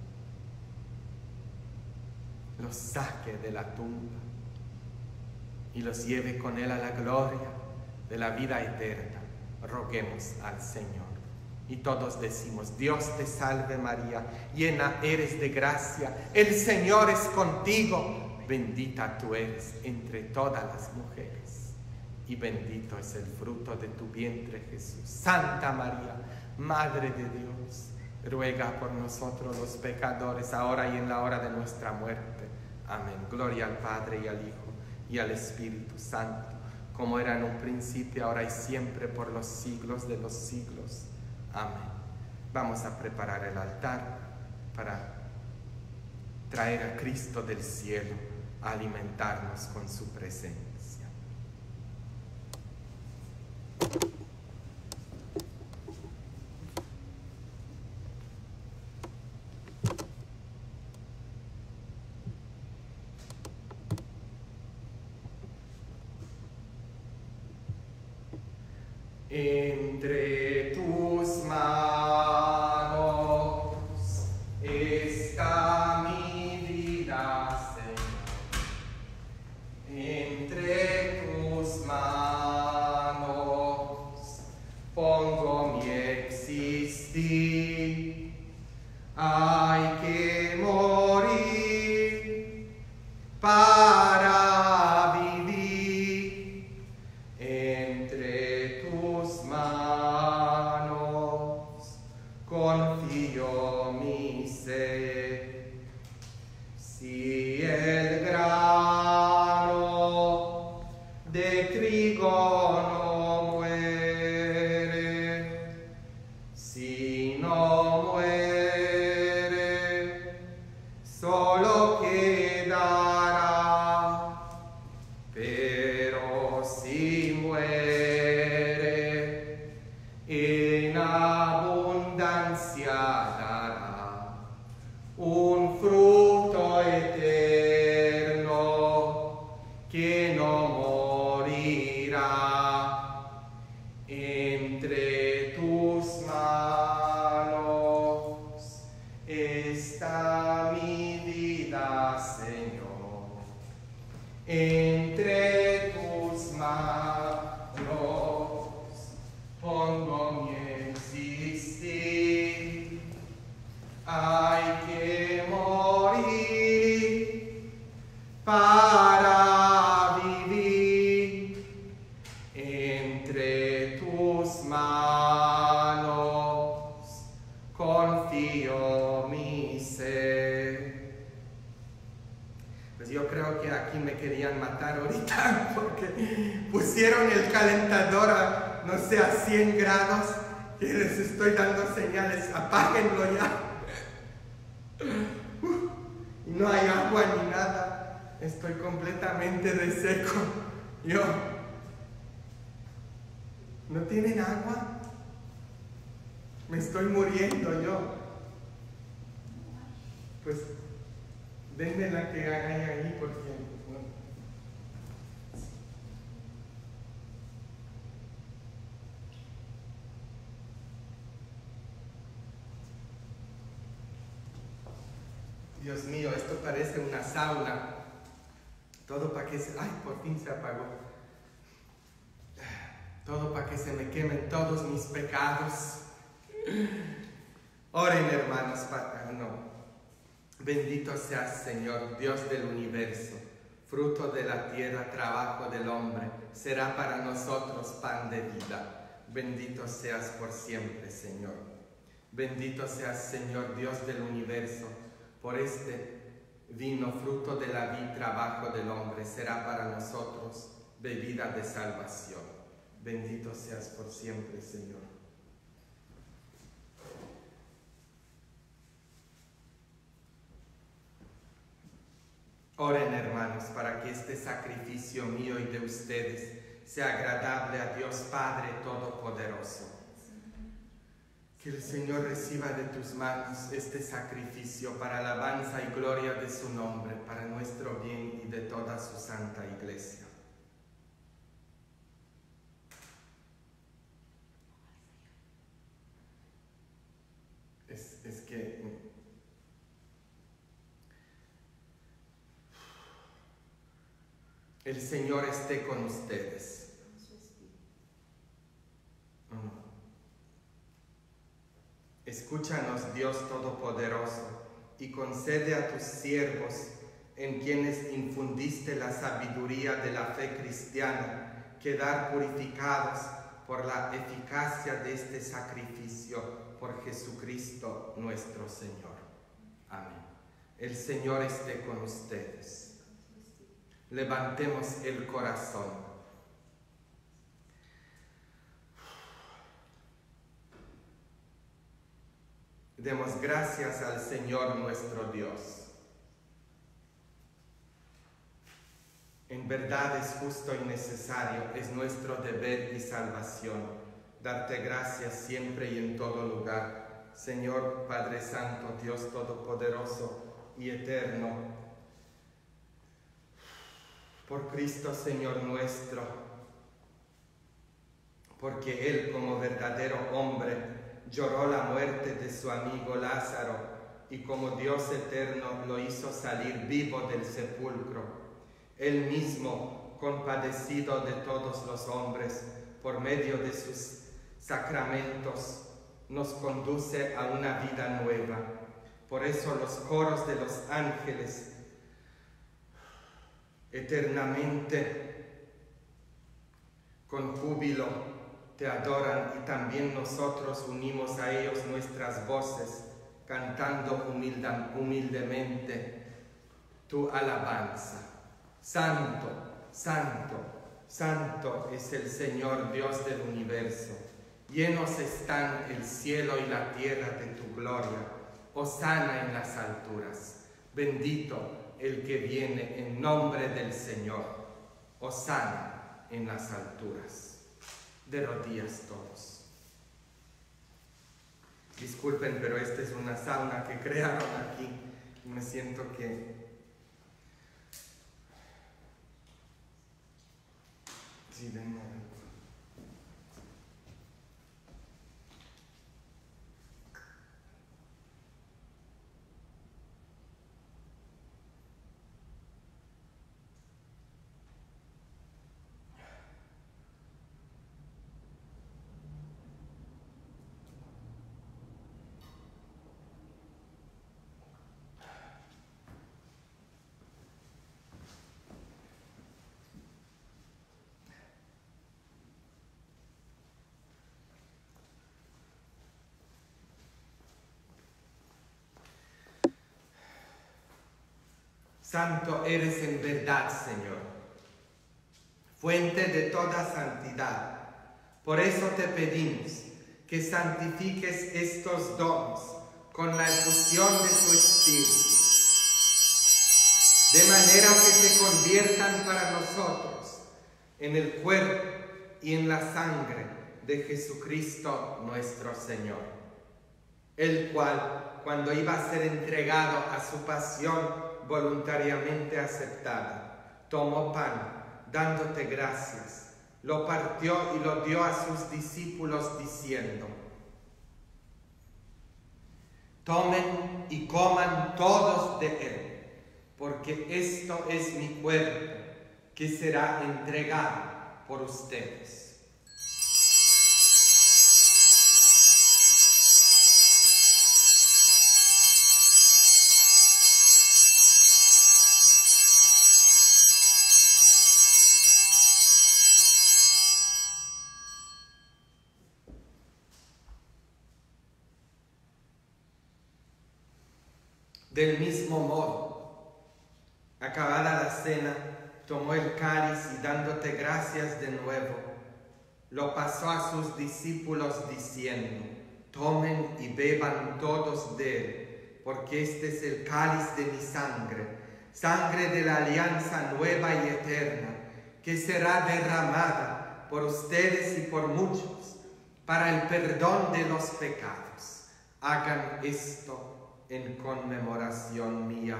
[SPEAKER 1] los saque de la tumba y los lleve con Él a la gloria de la vida eterna. Roguemos al Señor. Y todos decimos: Dios te salve María, llena eres de gracia, el Señor es contigo, bendita tú eres entre todas las mujeres, y bendito es el fruto de tu vientre Jesús. Santa María, Madre de Dios, ruega por nosotros los pecadores, ahora y en la hora de nuestra muerte. Amén. Gloria al Padre y al Hijo y al Espíritu Santo, como era en un principio, ahora y siempre, por los siglos de los siglos. Amén. Vamos a preparar el altar para traer a Cristo del cielo a alimentarnos con su presencia. Entre tus manos está mi vida, Señor. Entre tus manos pongo mi existir. Hay que morir para vivir. Entre tus manos confío mi ser. Si el grano de trigo no muere, si no muere, solo quedará. Pero si muere, en abundancia dará un fruto eterno que no morirá. Entre tus manos está mi vida, Señor. Entre tus manos pongo mi existir. Hay que morir para vivir. Entre tus manos confío mi ser. Pues yo creo que aquí me querían matar ahorita porque pusieron el calentador a, no sé, a 100 grados y les estoy dando señales, apáguenlo ya. Y no hay agua ni nada, estoy completamente reseco. Yo, ¿no tienen agua? Me estoy muriendo yo. Pues denme la que hay ahí porque bueno. Dios mío, esto parece una sauna. Todo para que se... ¡Ay, por fin se apagó! Todo para que se me quemen todos mis pecados. Oren, hermanos, no. Bendito seas, Señor, Dios del universo, fruto de la tierra, trabajo del hombre, será para nosotros pan de vida. Bendito seas por siempre, Señor. Bendito seas, Señor, Dios del universo, por este vino, fruto de la vid, trabajo del hombre, será para nosotros bebida de salvación. Bendito seas por siempre, Señor. Oren, hermanos, para que este sacrificio mío y de ustedes sea agradable a Dios Padre Todopoderoso. Que el Señor reciba de tus manos este sacrificio para alabanza y gloria de su nombre, para nuestro bien y de toda su santa iglesia. Es que el Señor esté con ustedes. Escúchanos, Dios Todopoderoso, y concede a tus siervos, en quienes infundiste la sabiduría de la fe cristiana, quedar purificados por la eficacia de este sacrificio, por Jesucristo nuestro Señor. Amén. El Señor esté con ustedes. Levantemos el corazón. Demos gracias al Señor nuestro Dios. En verdad es justo y necesario, es nuestro deber y salvación, darte gracias siempre y en todo lugar, Señor Padre Santo, Dios Todopoderoso y Eterno, por Cristo Señor nuestro, porque Él como verdadero hombre lloró la muerte de su amigo Lázaro y como Dios eterno lo hizo salir vivo del sepulcro. Él mismo, compadecido de todos los hombres, por medio de sus sacramentos, nos conduce a una vida nueva. Por eso los coros de los ángeles eternamente con júbilo te adoran y también nosotros unimos a ellos nuestras voces, cantando humildemente tu alabanza. Santo, santo, santo es el Señor Dios del universo. Llenos están el cielo y la tierra de tu gloria. Hosana en las alturas. Bendito el que viene en nombre del Señor. Hosana en las alturas. De rodillas todos. Disculpen, pero esta es una sauna que crearon aquí. Me siento que sí, de nuevo. Santo eres en verdad, Señor, fuente de toda santidad. Por eso te pedimos que santifiques estos dones con la efusión de tu Espíritu, de manera que se conviertan para nosotros en el cuerpo y en la sangre de Jesucristo nuestro Señor, el cual, cuando iba a ser entregado a su pasión voluntariamente aceptada, tomó pan, dándote gracias, lo partió y lo dio a sus discípulos diciendo: tomen y coman todos de él, porque esto es mi cuerpo que será entregado por ustedes. Del mismo modo, acabada la cena, tomó el cáliz y dándote gracias de nuevo, lo pasó a sus discípulos diciendo: tomen y beban todos de él, porque este es el cáliz de mi sangre, sangre de la alianza nueva y eterna, que será derramada por ustedes y por muchos para el perdón de los pecados. Hagan esto en conmemoración mía.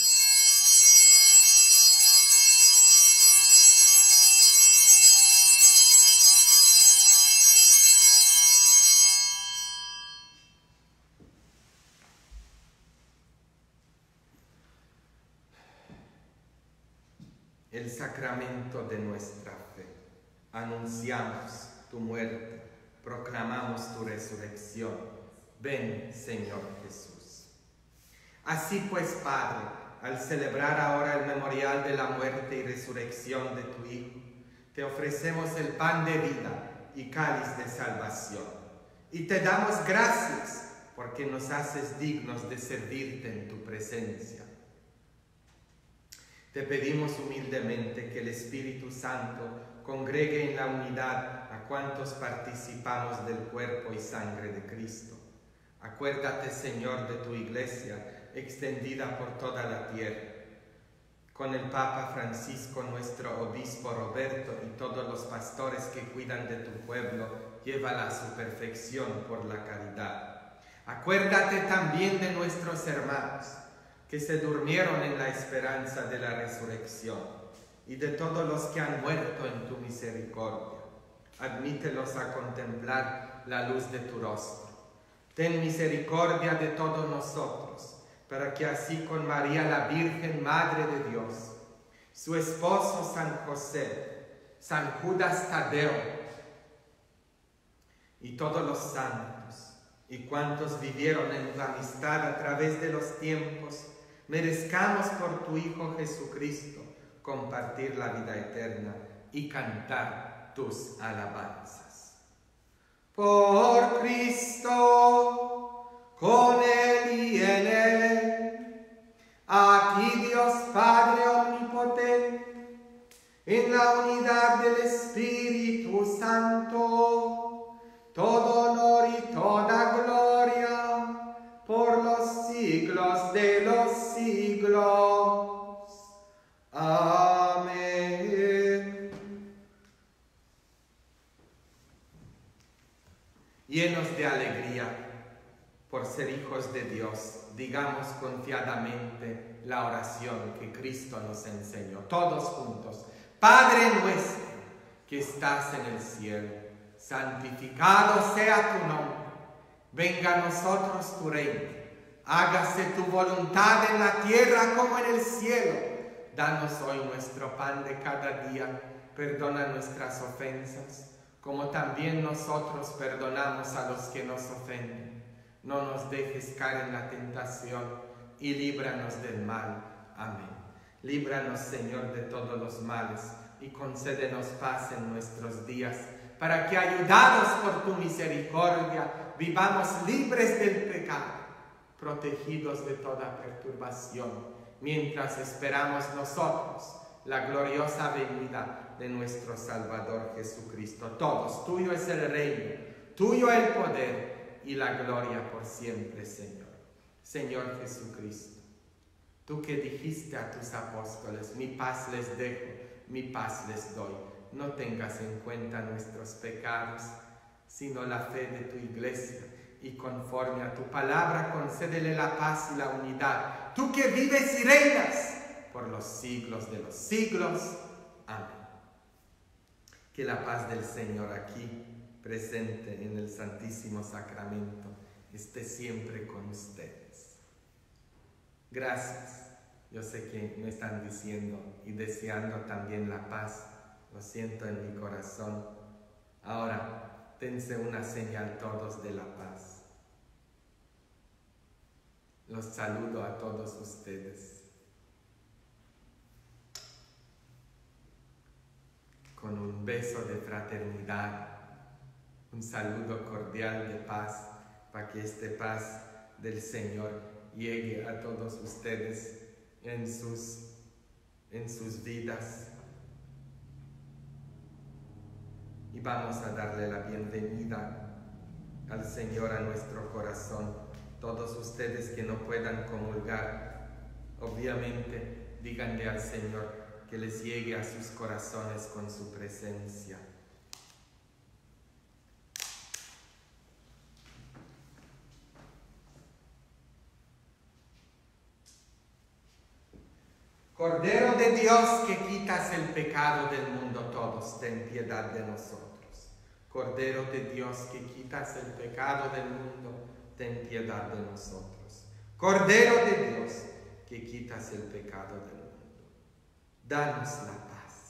[SPEAKER 1] El sacramento de nuestra fe. Anunciamos tu muerte, proclamamos tu resurrección. Ven, Señor Jesús. Así pues, Padre, al celebrar ahora el memorial de la muerte y resurrección de tu Hijo, te ofrecemos el pan de vida y cáliz de salvación. Y te damos gracias porque nos haces dignos de servirte en tu presencia. Te pedimos humildemente que el Espíritu Santo congregue en la unidad a cuantos participamos del cuerpo y sangre de Cristo. Acuérdate, Señor, de tu iglesia extendida por toda la tierra, con el Papa Francisco, nuestro obispo Roberto y todos los pastores que cuidan de tu pueblo, llévala a su perfección por la caridad. Acuérdate también de nuestros hermanos que se durmieron en la esperanza de la resurrección y de todos los que han muerto en tu misericordia. Admítelos a contemplar la luz de tu rostro. Ten misericordia de todos nosotros, para que así con María la Virgen, Madre de Dios, su esposo San José, San Judas Tadeo y todos los santos y cuantos vivieron en la amistad a través de los tiempos, merezcamos por tu Hijo Jesucristo compartir la vida eterna y cantar tus alabanzas. Por Cristo, con Él y en Él, a ti Dios Padre omnipotente, en la unidad del Espíritu Santo, todo honor y toda gloria por los siglos de los siglos. Amén. Llenos de alegría por ser hijos de Dios, digamos confiadamente la oración que Cristo nos enseñó, todos juntos. Padre nuestro que estás en el cielo, santificado sea tu nombre. Venga a nosotros tu reino. Hágase tu voluntad en la tierra como en el cielo. Danos hoy nuestro pan de cada día. Perdona nuestras ofensas, como también nosotros perdonamos a los que nos ofenden. No nos dejes caer en la tentación y líbranos del mal. Amén. Líbranos, Señor, de todos los males y concédenos paz en nuestros días, para que, ayudados por tu misericordia, vivamos libres del pecado, protegidos de toda perturbación, mientras esperamos nosotros la gloriosa venida de nuestro Salvador Jesucristo. Todos, tuyo es el reino, tuyo el poder y la gloria por siempre, Señor. Señor Jesucristo, tú que dijiste a tus apóstoles, mi paz les dejo, mi paz les doy. No tengas en cuenta nuestros pecados, sino la fe de tu iglesia, y conforme a tu palabra concédele la paz y la unidad. Tú que vives y reinas por los siglos de los siglos. Amén. Que la paz del Señor aquí, presente en el Santísimo Sacramento, esté siempre con ustedes. Gracias. Yo sé que me están diciendo y deseando también la paz. Lo siento en mi corazón. Ahora, dense una señal todos de la paz. Los saludo a todos ustedes con un beso de fraternidad, un saludo cordial de paz, para que esta paz del Señor llegue a todos ustedes en sus vidas. Y vamos a darle la bienvenida al Señor a nuestro corazón. Todos ustedes que no puedan comulgar, obviamente díganle al Señor que les llegue a sus corazones con su presencia. Cordero de Dios que quitas el pecado del mundo, todos, ten piedad de nosotros. Cordero de Dios que quitas el pecado del mundo, ten piedad de nosotros. Cordero de Dios que quitas el pecado del mundo, danos la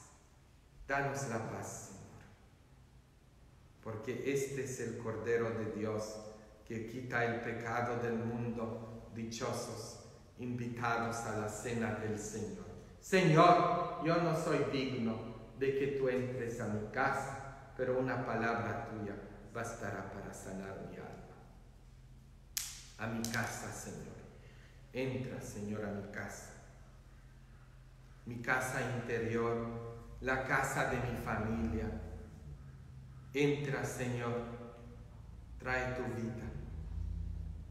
[SPEAKER 1] paz, Señor. Porque este es el Cordero de Dios que quita el pecado del mundo. Dichosos, invitados a la cena del Señor. Señor, yo no soy digno de que tú entres a mi casa, pero una palabra tuya bastará para sanar mi alma. A mi casa, Señor. Entra, Señor, a mi casa interior, la casa de mi familia. Entra, Señor, trae tu vida.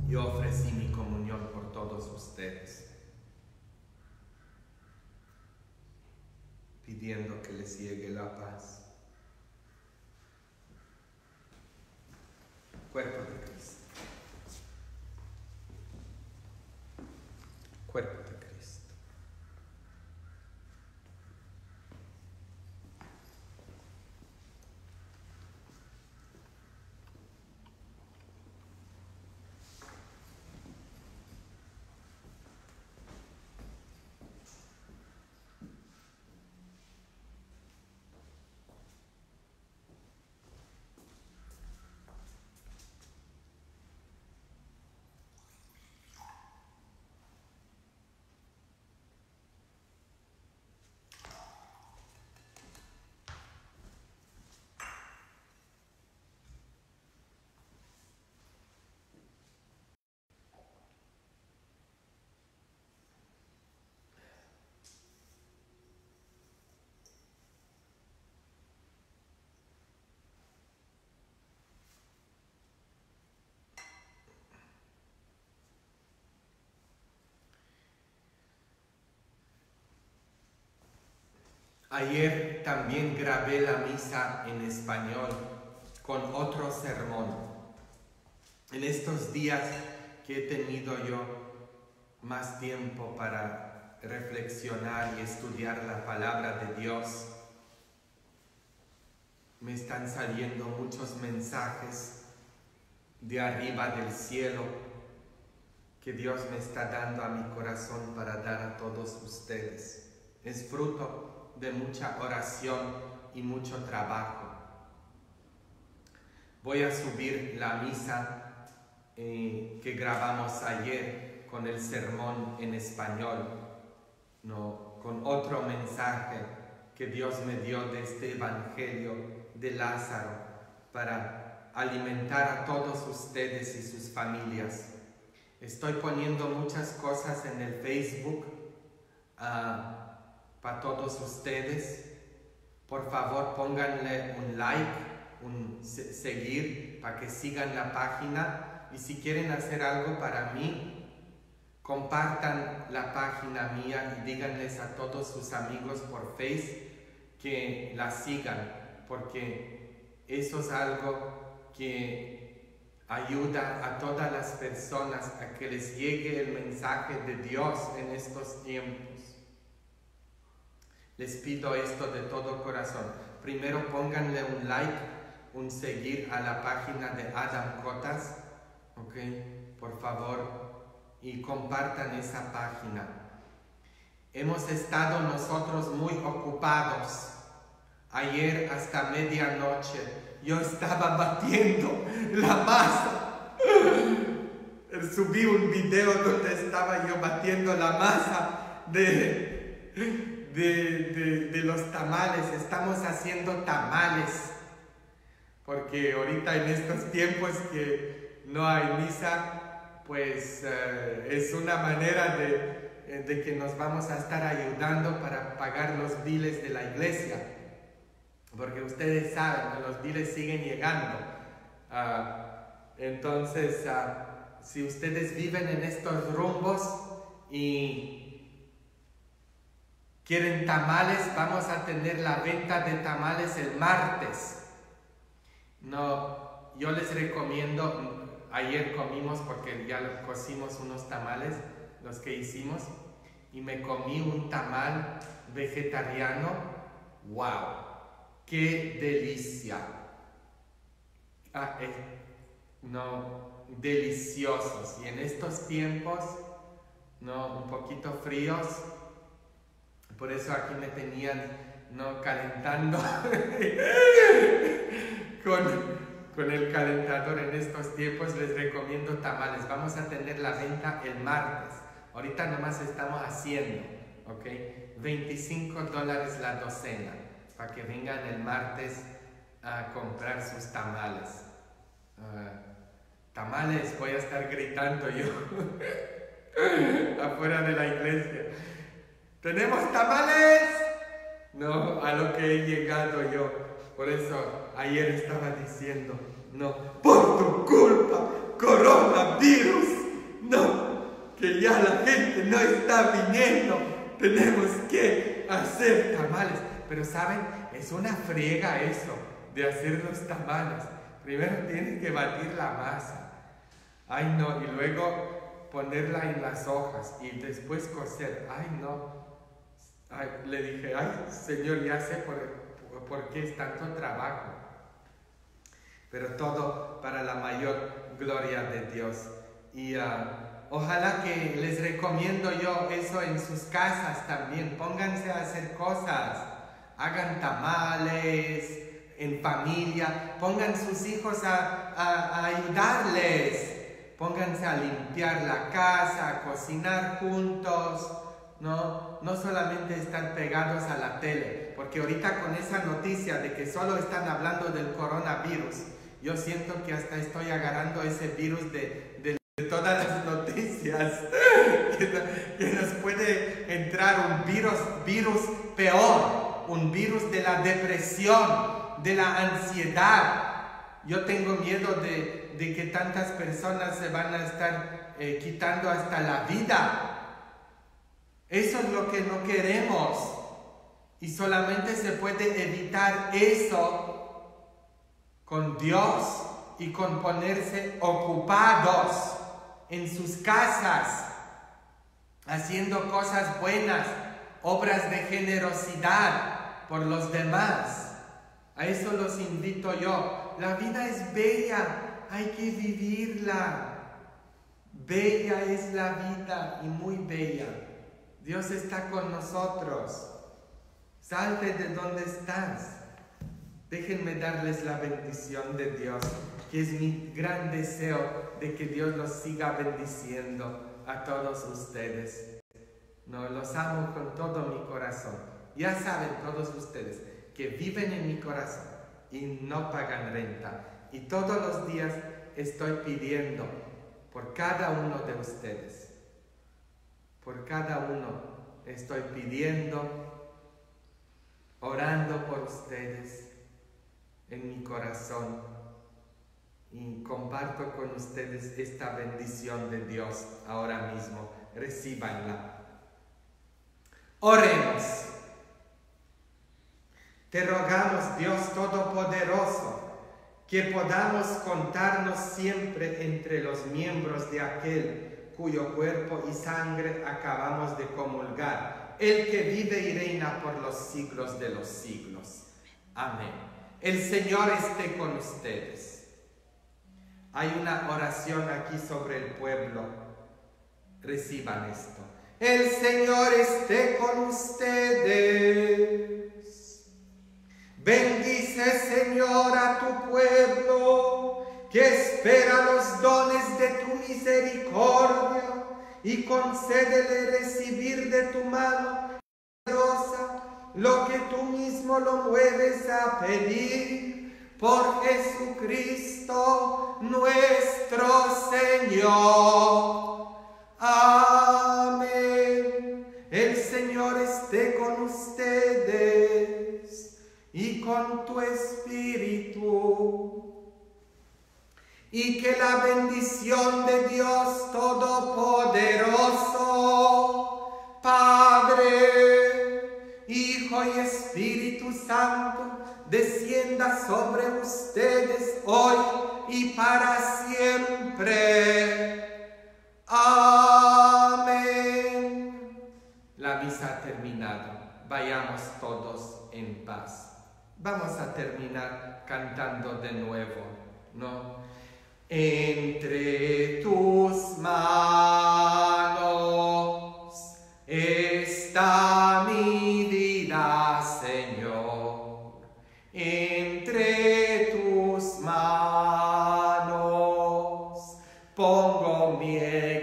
[SPEAKER 1] yo ofrecí mi comunión por todos ustedes, pidiendo que les llegue la paz. Cuerpo de Cristo. Cuerpo de Cristo. Ayer también grabé la misa en español con otro sermón. En estos días que he tenido yo más tiempo para reflexionar y estudiar la palabra de Dios, me están saliendo muchos mensajes de arriba del cielo que Dios me está dando a mi corazón para dar a todos ustedes. Es fruto de mucha oración y mucho trabajo. Voy a subir la misa que grabamos ayer con el sermón en español, con otro mensaje que Dios me dio de este Evangelio de Lázaro para alimentar a todos ustedes y sus familias. Estoy poniendo muchas cosas en el Facebook para todos ustedes. Por favor, pónganle un like, un seguir, para que sigan la página. Y si quieren hacer algo para mí, compartan la página mía y díganles a todos sus amigos por Facebook que la sigan, porque eso es algo que ayuda a todas las personas a que les llegue el mensaje de Dios en estos tiempos. Les pido esto de todo corazón. Primero pónganle un like, un seguir a la página de Adam Cotas, ¿ok? Por favor, y compartan esa página. Hemos estado nosotros muy ocupados. Ayer hasta medianoche yo estaba batiendo la masa. Subí un video donde estaba yo batiendo la masa de los tamales. Estamos haciendo tamales, porque ahorita en estos tiempos que no hay misa, pues es una manera de que nos vamos a estar ayudando para pagar los biles de la iglesia, porque ustedes saben, los biles siguen llegando. Entonces, si ustedes viven en estos rumbos y quieren tamales, vamos a tener la venta de tamales el martes. Yo les recomiendo, ayer comimos, porque ya cocimos unos tamales, los que hicimos, y me comí un tamal vegetariano. ¡Wow! ¡Qué delicia! Deliciosos. Y en estos tiempos, un poquito fríos, por eso aquí me tenían calentando con el calentador en estos tiempos. Les recomiendo tamales. Vamos a tener la venta el martes. Ahorita nomás estamos haciendo, ¿ok? $25 la docena, para que vengan el martes a comprar sus tamales. Tamales, voy a estar gritando yo afuera de la iglesia. ¡Tenemos tamales! No, a lo que he llegado yo. Por eso ayer estaba diciendo, por tu culpa, coronavirus. no, que ya la gente no está viniendo, tenemos que hacer tamales. Pero ¿saben? Es una friega eso de hacer los tamales. Primero tienes que batir la masa, ay no, y luego ponerla en las hojas y después cocer, ay no. Ay, le dije, ay Señor, ya sé por qué es tanto trabajo. Pero todo para la mayor gloria de Dios. Y ojalá que les recomiendo yo eso en sus casas también. Pónganse a hacer cosas. Hagan tamales en familia. Pongan sus hijos a ayudarles. Pónganse a limpiar la casa, a cocinar juntos. No solamente estar pegados a la tele. Porque ahorita con esa noticia de que solo están hablando del coronavirus, yo siento que hasta estoy agarrando ese virus de todas las noticias, que nos puede entrar un virus peor, un virus de la depresión, de la ansiedad. Yo tengo miedo de que tantas personas se van a estar quitando hasta la vida. Eso es lo que no queremos. Y solamente se puede evitar eso con Dios y con ponerse ocupados en sus casas, haciendo cosas buenas, obras de generosidad por los demás. A eso los invito yo. La vida es bella, hay que vivirla. Bella es la vida y muy bella. Dios está con nosotros. Salte de donde estás. Déjenme darles la bendición de Dios, que es mi gran deseo de que Dios los siga bendiciendo a todos ustedes. No, los amo con todo mi corazón. Ya saben todos ustedes que viven en mi corazón y no pagan renta. Y todos los días estoy pidiendo por cada uno de ustedes. Por cada uno estoy pidiendo, orando por ustedes en mi corazón, y comparto con ustedes esta bendición de Dios ahora mismo. Recíbanla. Oremos. Te rogamos, Dios Todopoderoso, que podamos contarnos siempre entre los miembros de aquel cuyo cuerpo y sangre acabamos de comulgar, el que vive y reina por los siglos de los siglos. Amén. El Señor esté con ustedes. Hay una oración aquí sobre el pueblo. Reciban esto. El Señor esté con ustedes. Bendice, Señor, a tu pueblo, que espera los dones de tu misericordia, y concédele recibir de tu mano poderosa lo que tú mismo lo mueves a pedir, por Jesucristo nuestro Señor. Amén. El Señor esté con ustedes y con tu espíritu, y que la bendición de Dios Todopoderoso, Padre, Hijo y Espíritu Santo, descienda sobre ustedes hoy y para siempre. Amén. La misa ha terminado. Vayamos todos en paz. Vamos a terminar cantando de nuevo, ¿no? Entre tus manos está mi vida, Señor. Entre tus manos pongo mi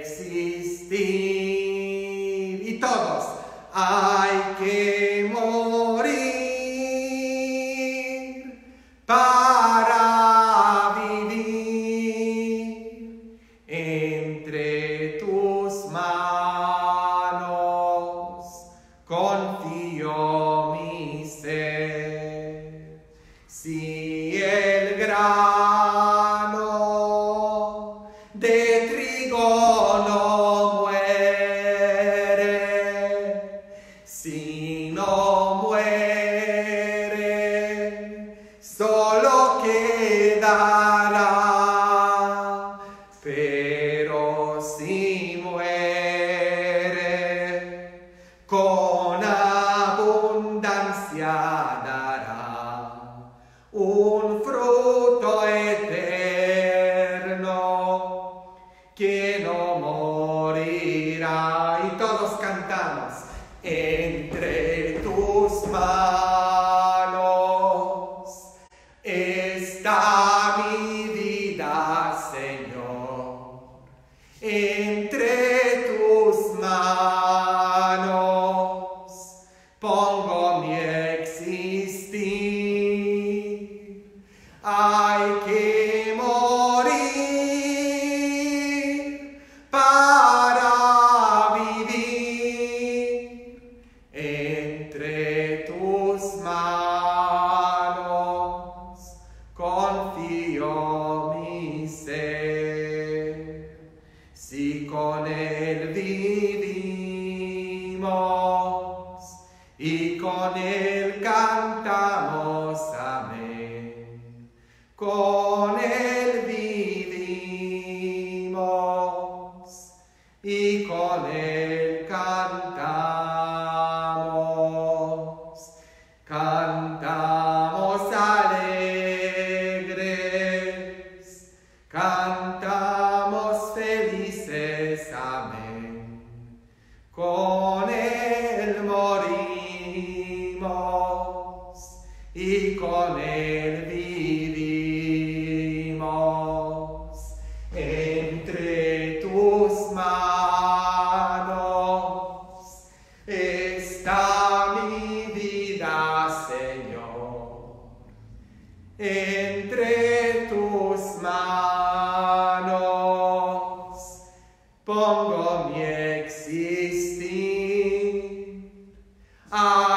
[SPEAKER 1] existir. Y todos, hay que morir para vivir. Entre tus manos confío mi ser. Si el grano de trigo no Entre tus manos está mi vida, Señor. Entre tus manos pongo mi existir. Hay que morir para vivir. Entre tus manos confío mi ser. Si con él vivimos y con él cantamos, amén. Con él vivimos y con él cantamos. Cantamos alegres, cantamos felices, amén. Con él morimos y con él vivimos. Entre tus manos está mi vida, Señor. Entre tus manos pongo mi existir.